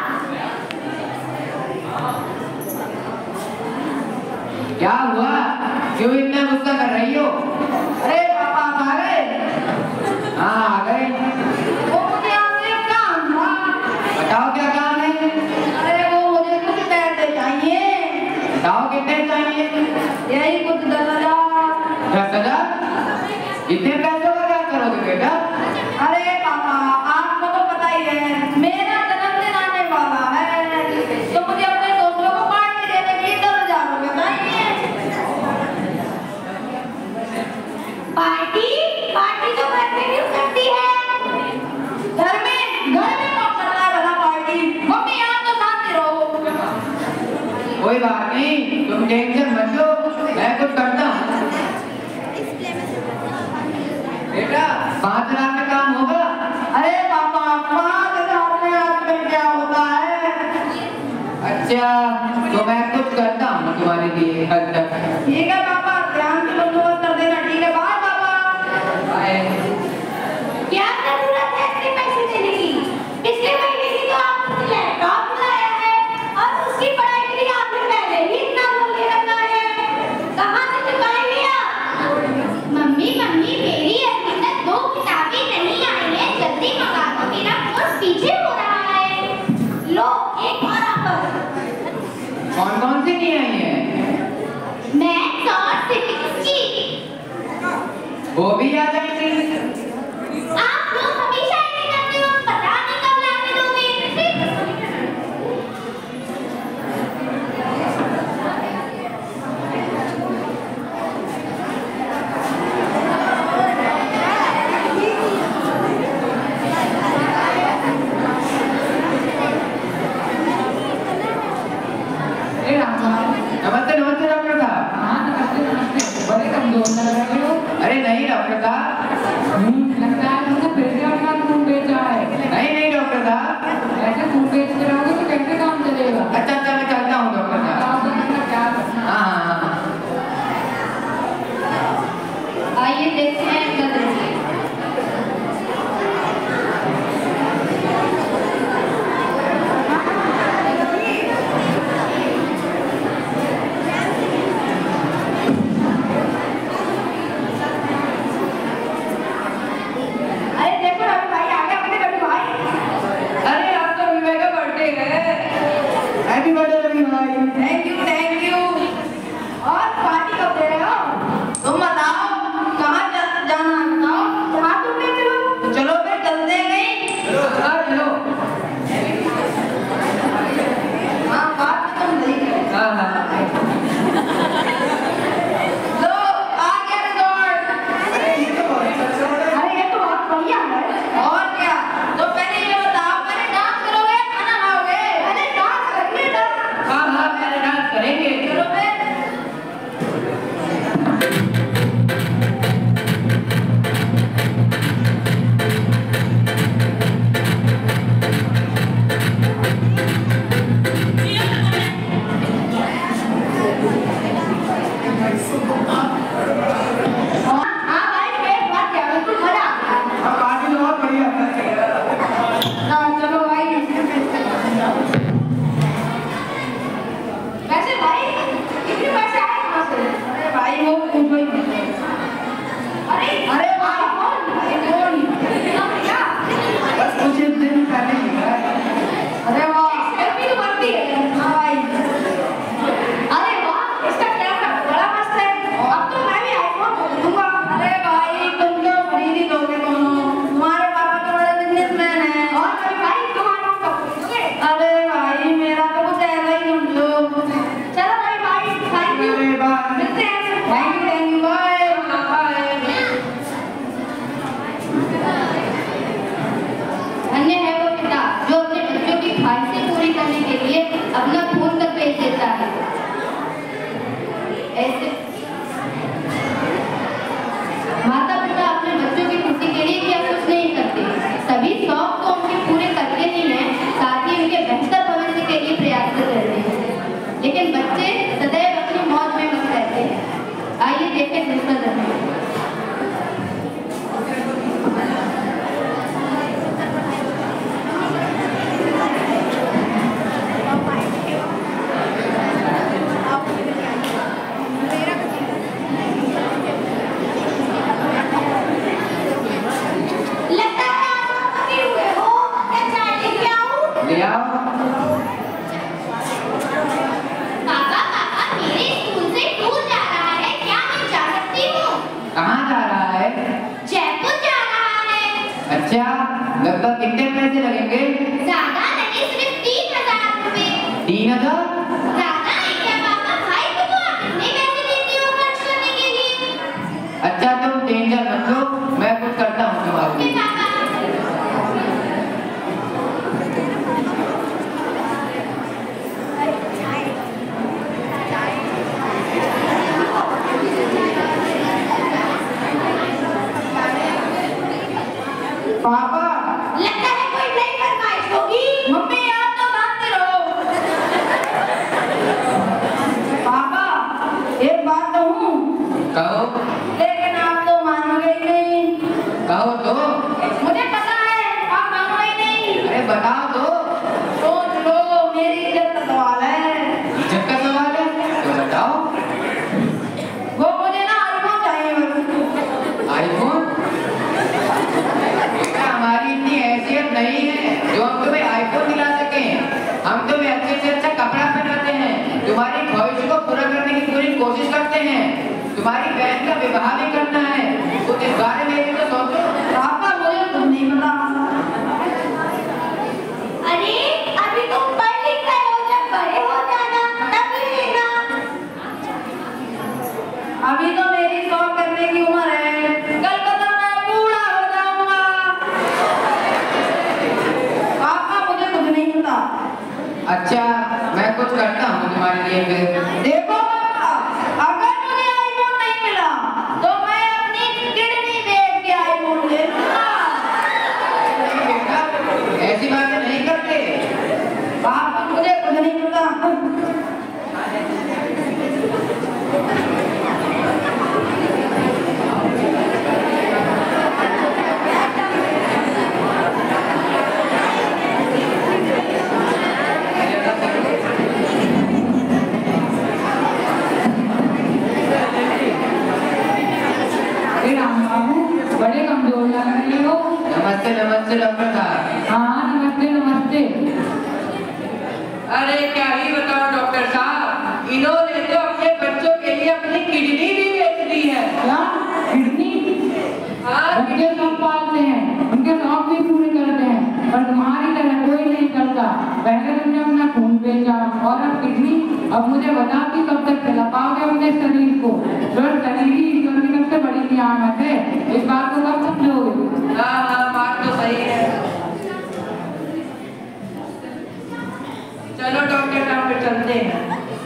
क्या हुआ? क्यों इतना गुस्सा कर रही हो? अरे पापा आ गए? हाँ आ गए। वो मुझे आपसे एक काम था। बताओ क्या काम है? अरे वो मुझे कुछ पैसे चाहिए। बताओ कितने चाहिए? यही कुछ 10,000। 10,000? इतने पैसों का क्या करोगे बेटा? अरे पापा आपको तो पता ही है मेरा जन्मदिन आने वाला है, तो मुझे अपने दोस्तों को पार्टी देने के लिए 10,000 रुपए चाहिए। पार्टी? पार्टी तो घर में मिल सकती है। घर में कौन करता है भला पार्टी? मम्मी आप तो साथ रहो। कोई बात नहीं, तुम टेंशन मत लो, मैं कुछ करता हूँ। बेटा 5,00,000 का काम होगा? अरे पापा 5,000 में आजकल क्या होता है? अच्छा तो मैं कुछ करता हूँ तुम्हारे लिए कल तक। ठीक है पापा, ध्यान से बंदोबस्त कर देना। ठीक है बाय पापा। बाय। क्या जरूरत है इतने पैसे देने की? पिछले महीने ही तो आपने लैपटॉप लाया है और उसकी पढ़ाई कौन कौन से की आई हैं? मैथ्स और फिजिक्स की। वो भी आ जाएंगी। आप लोग हमेशा ऐसे करते हो, पता नहीं कब लाने दोगे। नमस्ते नमस्ते डॉक्टर साहब। हाँ नमस्ते नमस्ते। बड़े कमजोर लग रहे हो। अरे नहीं डॉक्टर साहब, लगता है तुमको फिर से अपना खून बेचा है। नहीं नहीं डॉक्टर साहब, ऐसे खून बेचते रहोगे तो कैसे काम चलेगा? अच्छा अच्छा मैं चलता हूँ डॉक्टर साहब। हाँ आइए देखते हैं इनका दृश्य। अरे देखो रवि भाई आ गए अपने रवि भाई। अरे आज तो रवि भाई का बर्थडे है। हैप्पी बर्थडे रवि भाई। Thank you. और पार्टी कब दे रहे हो? तुम बताओ कहाँ जाना है, बताओ। जहाँ तुम ले चलो। चलो फिर चलते हैं कहीं। चलो। हाँ बात तो तुम सही कह रहे हो। लो आ गया रिजॉर्ट। अरे ये तो बहुत बढ़िया है। और क्या? तो पहले ये बताओ, पहले डांस करोगे या खाना खाओगे? पहले डांस करेंगे, डांस। हाँ पहले डांस करेंगे। चलो फिर। हाँ भाई फिर बात क्या है, बिल्कुल मजा आता है। पार्टी बहुत बढ़िया है। हाँ चलो भाई। वैसे भाई इतने पैसे आए कहाँ से? अरे भाई वो पूछो ही मत। अरे भाई कौन क्या? बस कुछ दिन पहले मिला है। अरे वाह सेल्फी तो बनती है। हाँ भाई। अरे वाह इसका कैमरा बड़ा मस्त है। अब तो मैं भी आईफोन खरीदूंगा। अरे भाई तुम तो खरीद ही लोगे दोनों। तुम्हारे पापा तो बड़े बिजनेसमैन हैं। और भाई तुम्हारा कब खरीदोगे? अरे भाई मेरा तो कुछ ऐसा ही समझो। चलो भाई थैंक यू। मिलते हैं। Thank you bye. अन्य है वो पिता जो अपने बच्चों की ख्वाहिशें पूरी करने के लिए अपना खून तक बेच देता है। ऐसे माता पिता अपने बच्चों की खुशी के लिए क्या कुछ नहीं करते, सभी शौक तो उनके पूरे करते ही हैं, साथ ही उनके बेहतर भविष्य के लिए प्रयासरत रहते हैं। लेकिन बच्चे सदैव अपनी मौज में मस्त रहते हैं। आइए देखें दूसरा दृश्य। लगता है आप थके हुए हो, क्या चाय लेके आऊं? ले आओ। पापा मेरे स्कूल से टूर जा रहा है, क्या मैं जा सकती हूँ? कहाँ जा रहा है? जयपुर जा रहा है। अच्छा लगभग कितने पैसे लगेंगे? ज्यादा नहीं, सिर्फ 3000 रुपए। 3000? ज्यादा है क्या पापा? भाई तुम कितने पैसे देते हो खर्च करने के लिए? अच्छा तुम टेंशन मत लो, मैं कुछ करता हूँ तुम्हारे लिए। पापा लगता है कोई नई फरमाइश होगी। मम्मी आप तो जानते रहो। कोशिश करते हैं। तुम्हारी बहन का विवाह भी करना है, तो इस बारे में भी तो सोचो। पापा मुझे कुछ नहीं पता। अरे अभी तुम पढ़ लिख गए हो, जब बड़े हो जाना तब ले लेना। अभी तो मेरी 100 करने की उम्र है, कल को तो मैं बूढ़ा हो जाऊंगा। पापा मुझे कुछ नहीं पता। अच्छा मैं कुछ करता हूँ तुम्हारे लिए फिर। देखो पापा, अगर मुझे आईफोन नहीं मिला तो मैं अपनी किडनी बेच के आईफोन ले लूंगा। नहीं बेटा, ऐसी बातें नहीं करते। पापा मुझे कुछ नहीं पता। बड़े कमजोर लग रहे हो। नमस्ते नमस्ते डॉक्टर साहब। हाँ नमस्ते नमस्ते। अरे क्या ही बताओ डॉक्टर साहब, इन्होंने तो अपने बच्चों के लिए अपनी किडनी भी बेच दी है। क्या किडनी? हाँ, बच्चे सब पालते हैं, उनके शौक भी पूरे करते हैं, पर तुम्हारी तरह कोई नहीं करता। पहले तुमने अपना खून बेचा और अब किडनी। अब मुझे बता कि कब तक चला पाओगे अपने शरीर को? शरीर ही ईश्वर की सबसे बड़ी नियामत है, इस बात को कब समझोगे? हाँ बात तो सही है। चलो डॉक्टर साहब फिर चलते हैं।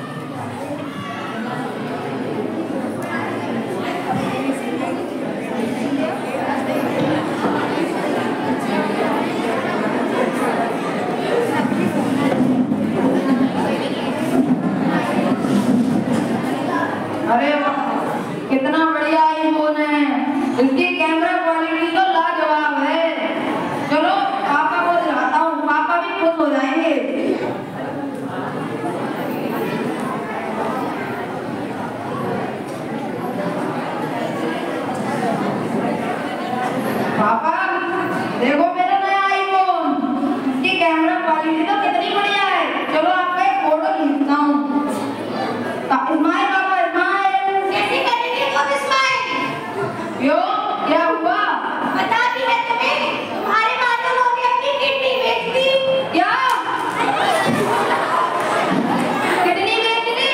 अरे कितना बढ़िया आईफोन है, इसकी कैमरा क्वालिटी तो लाजवाब है। चलो पापा को दिखाता हूँ, पापा भी खुश हो जाएंगे। पापा देखो मेरा नया आईफोन, इसकी कैमरा क्वालिटी तो कितनी बढ़िया है। चलो आपका एक फोटो खींचता हूँ। स्माइल पापा स्माइल। कैसे करेंगे वो स्माइल? क्यों क्या हुआ? पता भी है तुम्हें, तुम्हारे बादलों ने अपनी किडनी बेच दी। क्या किडनी बेच दी?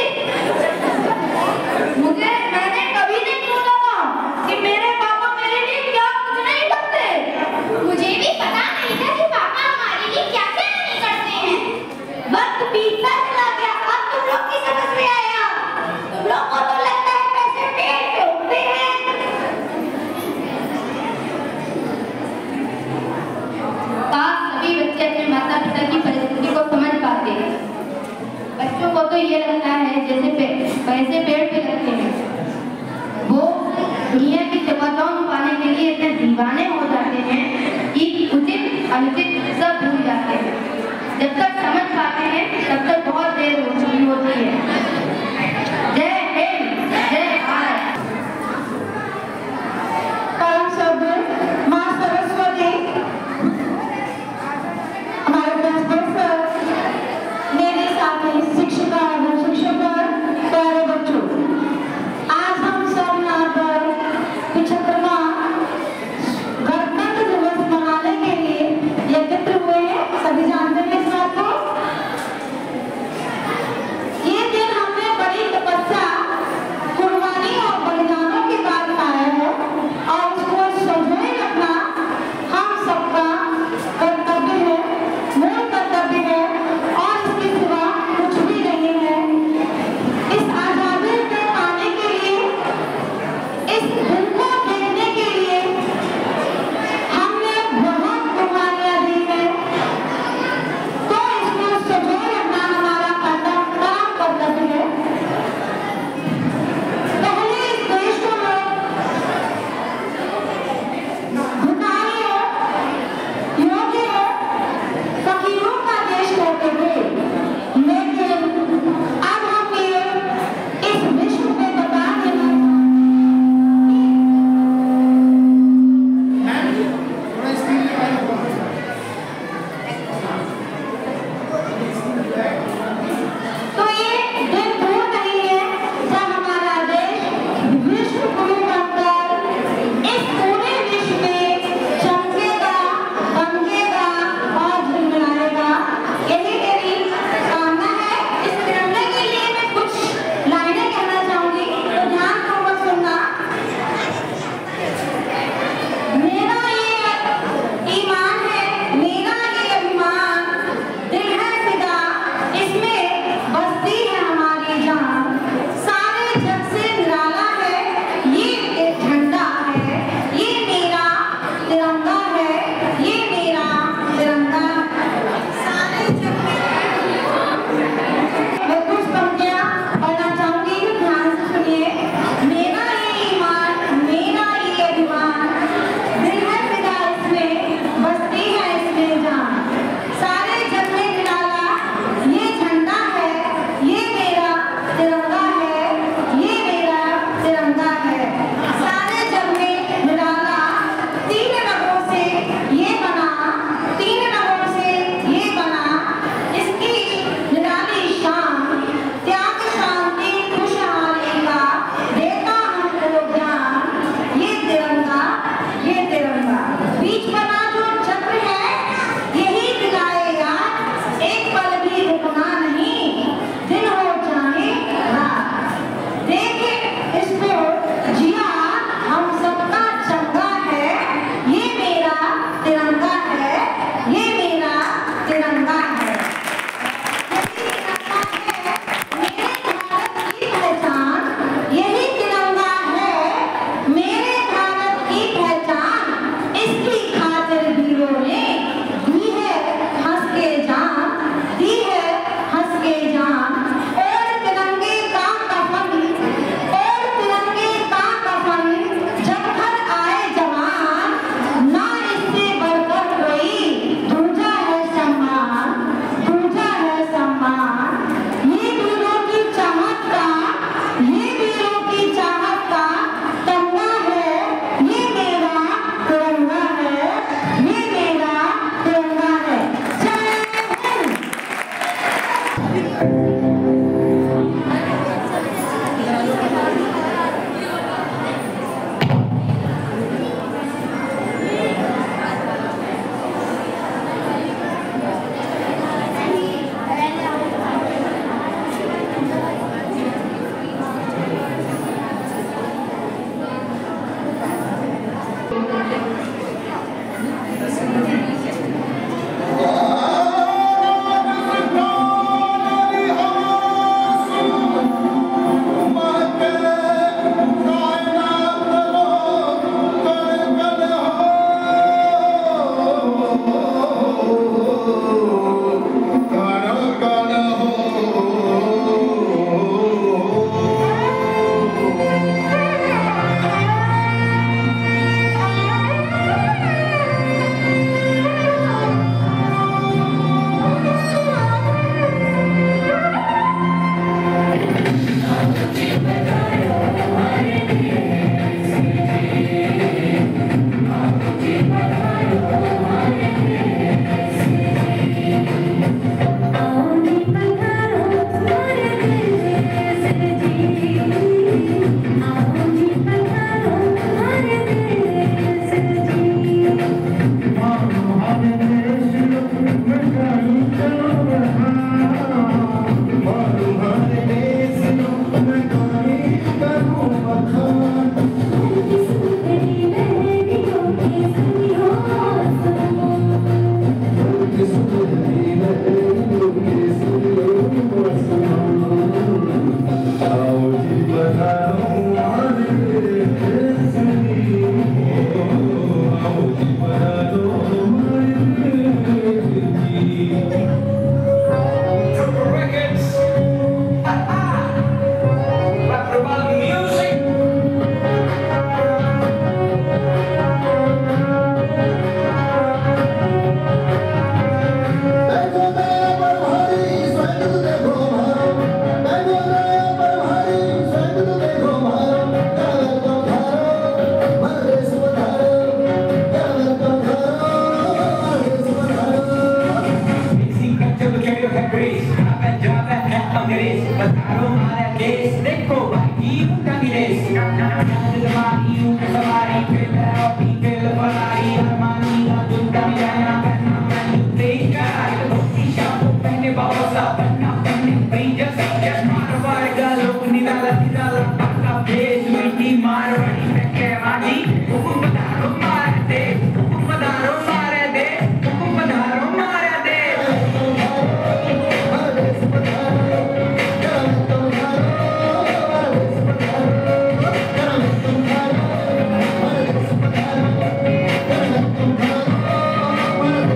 मैंने कभी नहीं सोचा था कि मेरे पापा मेरे लिए क्या कुछ नहीं करते। मुझे भी पता नहीं था कि पापा हमारे लिए क्या क्या नहीं करते हैं। वक्त बीतता चला गया, अब तुम लोग की समझ में आया। तुम लोग को तो लगता है पैसे पेड़ पे उगते हैं। काश सभी बच्चे अपने माता पिता की परिस्थिति को समझ पाते। बच्चों को तो ये लगता है जैसे पैसे पेड़ पे लगते हैं। वो दुनिया की चकाचौंध पाने के लिए इतने दीवाने हो जाते हैं कि उचित अनुचित सब भूल जाते हैं। जब तक समझ पाते हैं तब तक बहुत देर हो चुकी होती है। जय हिंद, जय भारत। परम सभ्य माँ सरस्वती, हमारे प्रिंसिपल सर, मेरे साथी शिक्षिका और शिक्षक, प्यारे बच्चों, आज हम सब यहाँ पर 75वां गणतंत्र दिवस मनाने के लिए एकत्र हुए हैं। सभी जानते हैं इस बात को। रेस पधारो हमारा देश देखो भाई उनका भी रेस हमारी ऊंट सवारी फिर लौटी फिर फरारी अरमानी का जुल्का जाना करना मैं तेज कराई धोती शाम पहने बाबा साहब पन्ना पन्ने पेंजर सब मारवाड़ का लोग निराला निराला पक्का भेज मिट्टी मारवाड़ी में कहवानी हुकुम पधारो मार दे हुकुम पधारो मार दे हुकुम पधारो मार दे Thank you.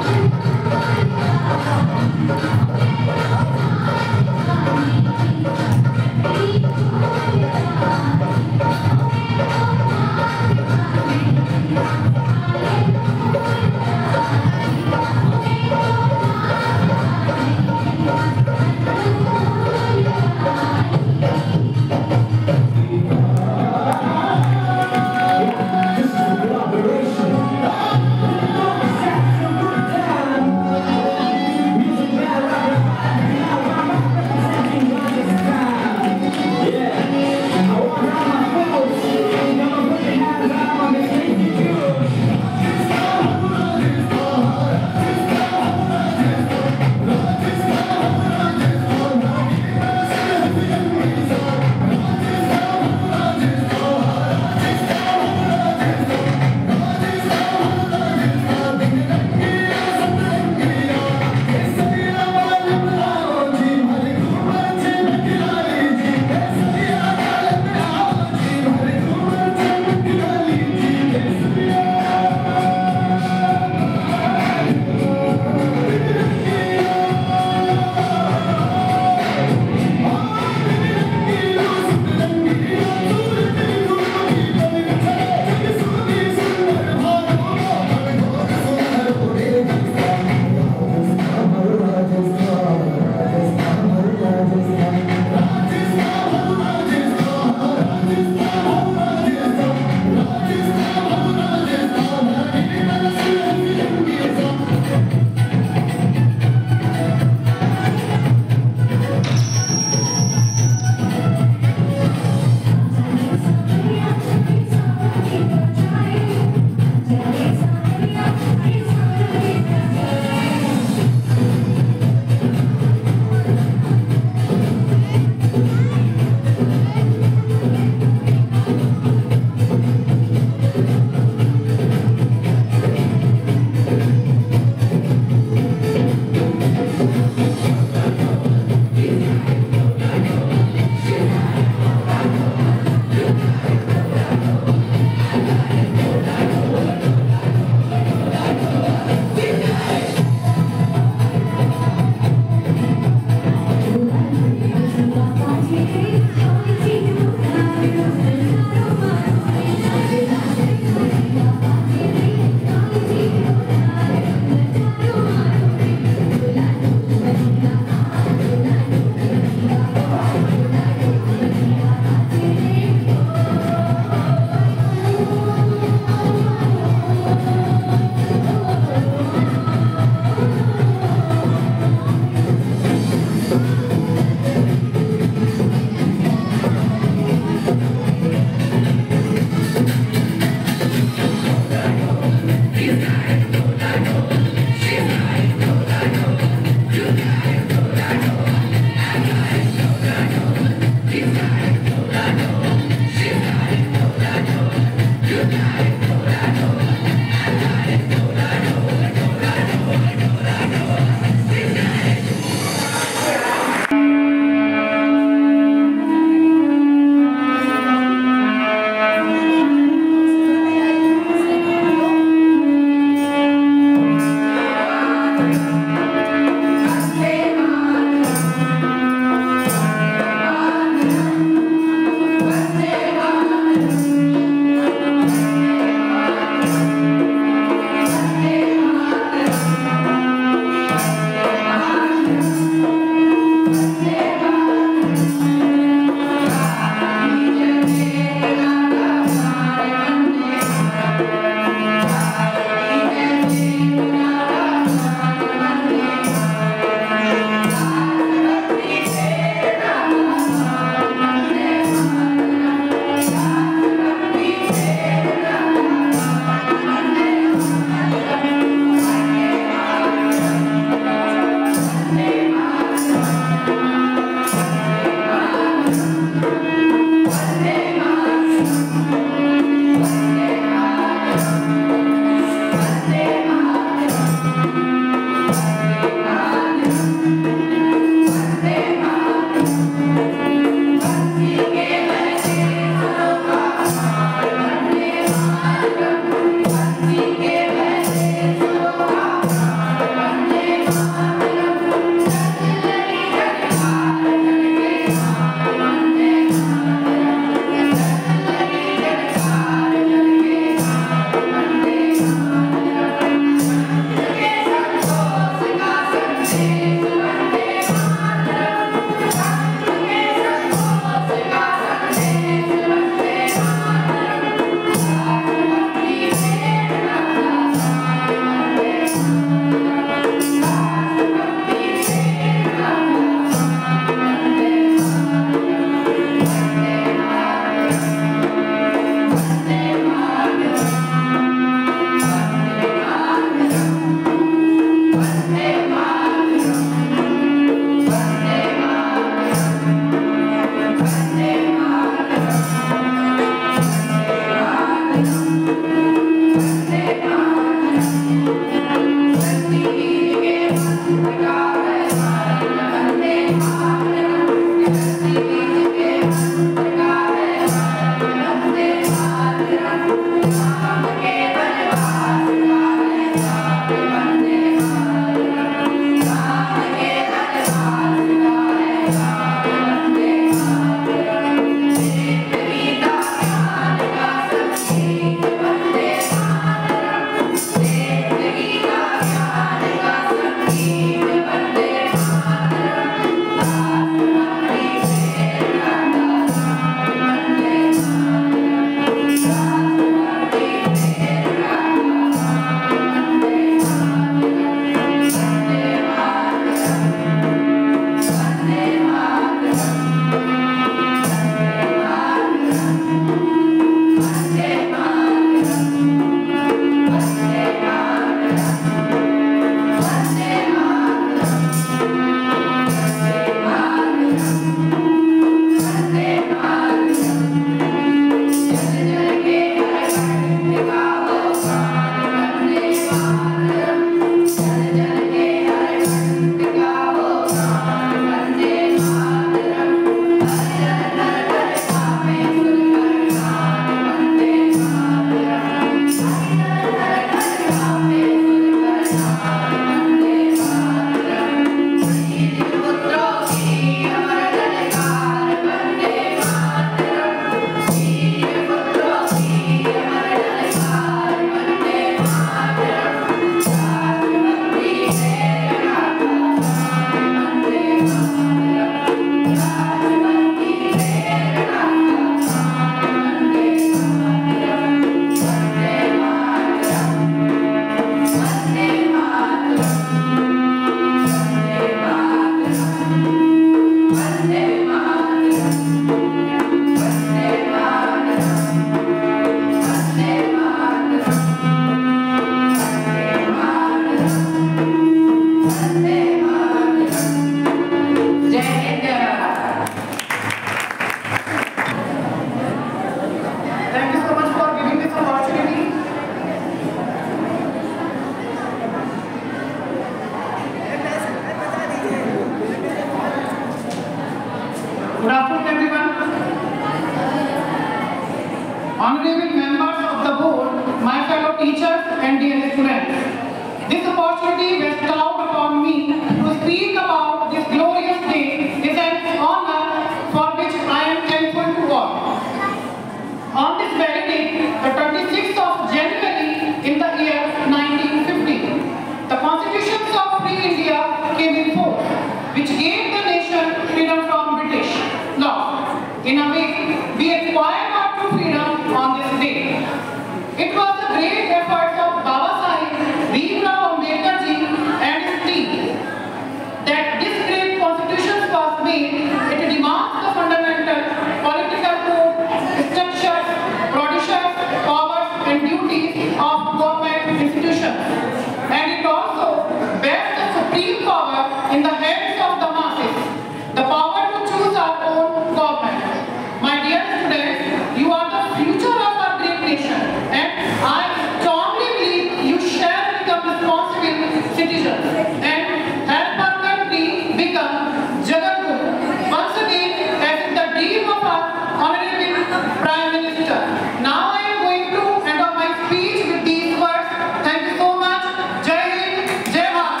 in the hands of the masses the power to choose our own government. My dear students, you are the future of our great nation, and I strongly believe you shall become responsible citizens and help our country become Jagat-Guru. Once again, as is the dream of our Honorable Prime Minister. Now I am going to end off my speech with these words. Thank you so much. Jai Hind, Jai Bharat.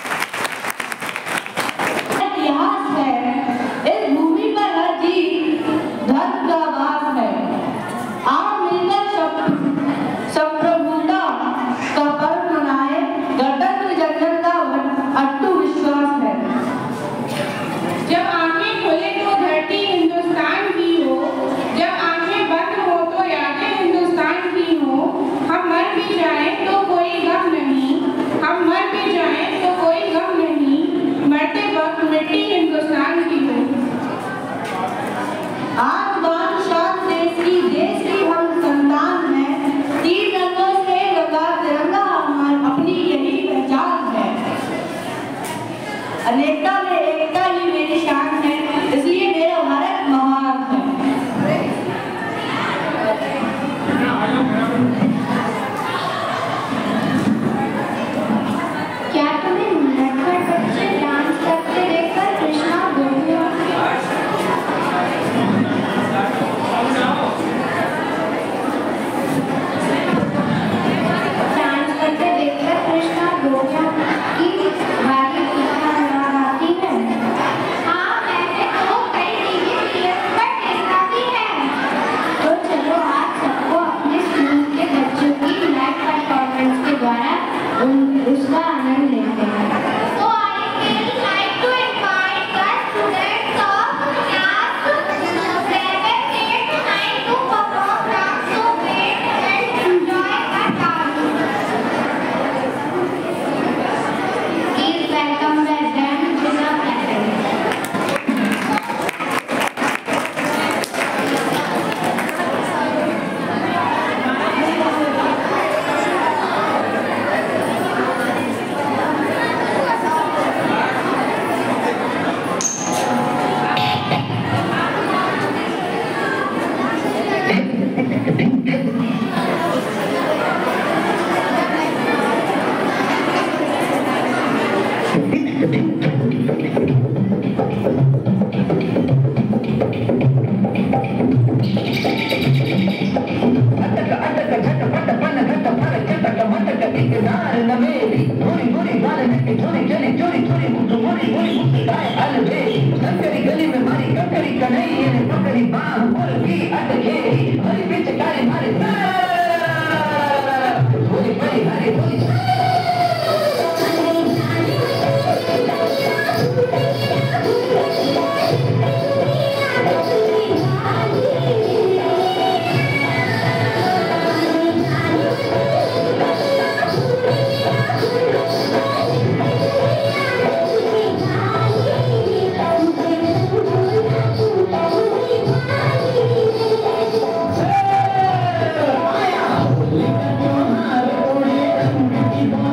इतिहास है, इस भूमि पर हर जीव धर्म का वास है। आप मिलकर संप्रभुता का पर्व मनाए, गणतंत्र जनगण का अटूट विश्वास है। जब आंखें खुले तो धरती हिंदुस्तान की हो, जब आंखें बंद हो तो यादें हिंदुस्तान की हो। हम मर भी जाएं तो कोई गम नहीं, हम मर भी जाएं तो कोई गम नहीं, मरते वक्त मिट्टी हिंदुस्तान की हो। आज बात शान देश की हम संतान हैं। 3 रंगों से रंगा तिरंगा हमारी अपनी यही पहचान है। अनेकता में एकता ही मेरी शान है, इसलिए मेरा भारत महान है। क्या तुम्हें नटखट बच्चे डांस करते देखकर कृष्णा गोपियों डांस करते देखकर कृष्णा गोपियों की भारी इच्छा याद आती है? हाँ, मैंने तो कई टीवी सीरियल्स पर देखा भी है। तो चलो आज सबको अपने स्कूल के बच्चों की लाइव परफॉर्मेंस के द्वारा उसका आनंद लेते हैं। So I will like to invite the students of class 7, 8, 9 to perform dance so great and enjoy the dance. Please welcome them with a present. Bye.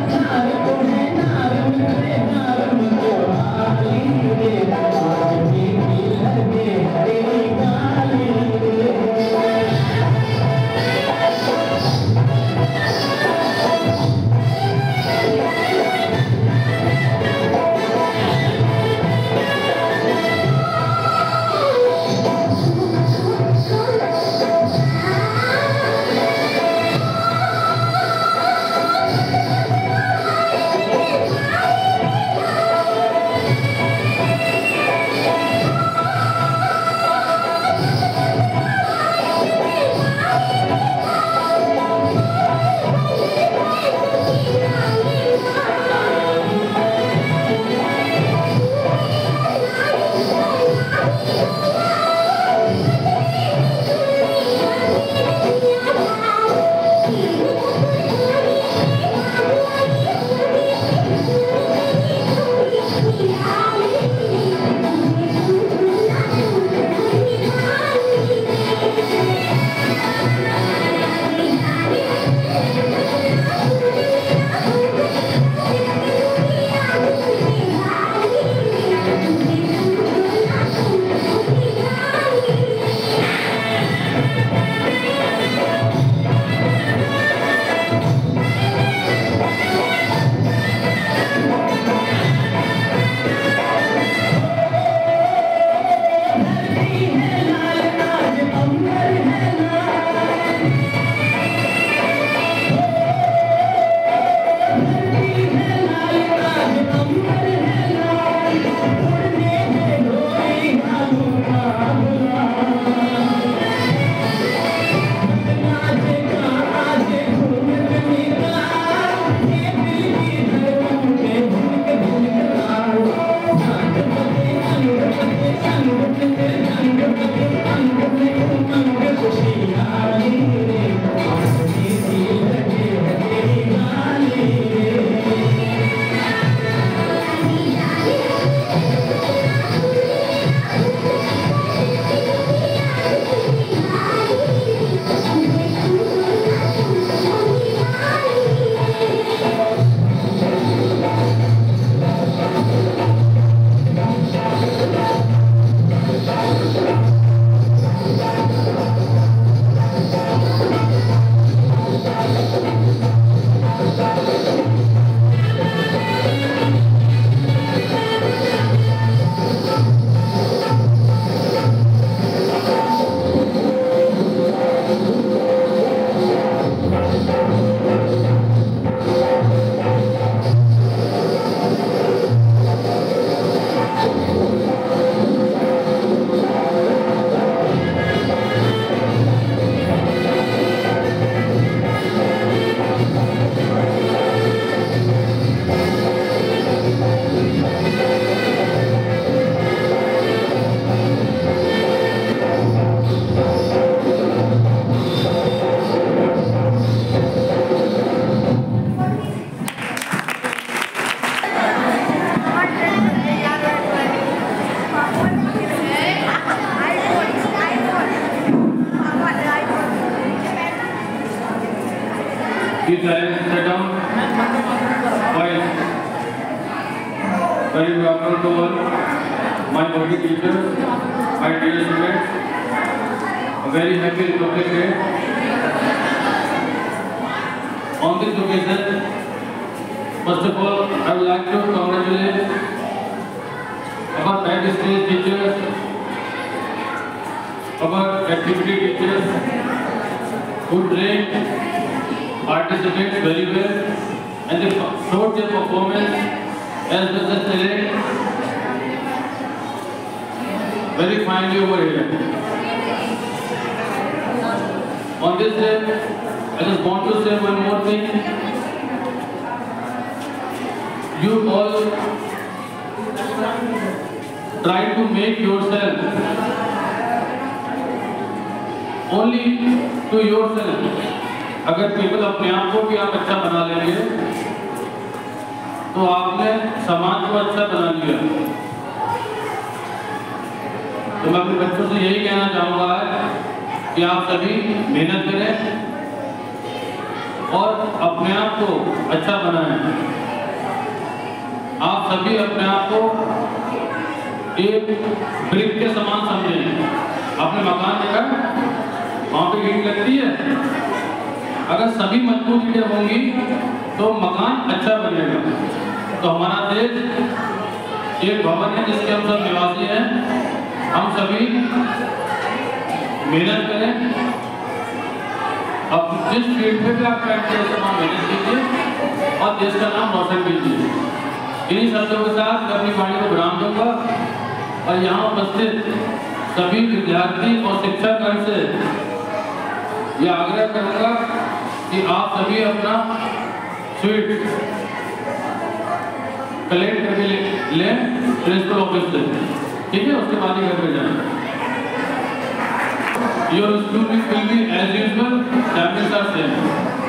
very good afternoon to all my working teachers, my dear students. A very happy Republic Day. On this occasion, first of all, I would like to congratulate our backstage teachers, our activity teachers, who trained participants very well and they showed their performance as well as talent very finely over here. On this day, I just want to say one more thing. You all try to make yourself only to yourself. अगर people अपने आप को भी आप अच्छा बना लेंगे तो आपने समाज को अच्छा बना लिया। तो मैं अपने बच्चों से यही कहना चाहूँगा कि आप सभी मेहनत करें और अपने आप को अच्छा बनाएं। आप सभी अपने आप को एक ब्रिक के समान समझें। आपने मकान देखा, वहाँ पे ईंट लगती है। अगर सभी मजबूत ईंटें होंगी तो मकान अच्छा बनेगा। तो हमारा देश एक भवन है जिसके हम सब निवासी हैं। हम सभी मेहनत करें। अब जिस फील्ड में भी आप काम करें वहाँ मेहनत कीजिए और देश का नाम रोशन कीजिए। इन्हीं शब्दों के साथ मैं अपनी वाणी को विराम दूंगा और यहाँ उपस्थित सभी विद्यार्थी और शिक्षकगण से यह आग्रह करूँगा कि आप सभी अपना स्वीट कलेक्ट करके लें प्रिंसिपल ऑफिस से, ठीक है? उसके बाद ही घर पे जाएं। Your school will be as usual, chapters are same.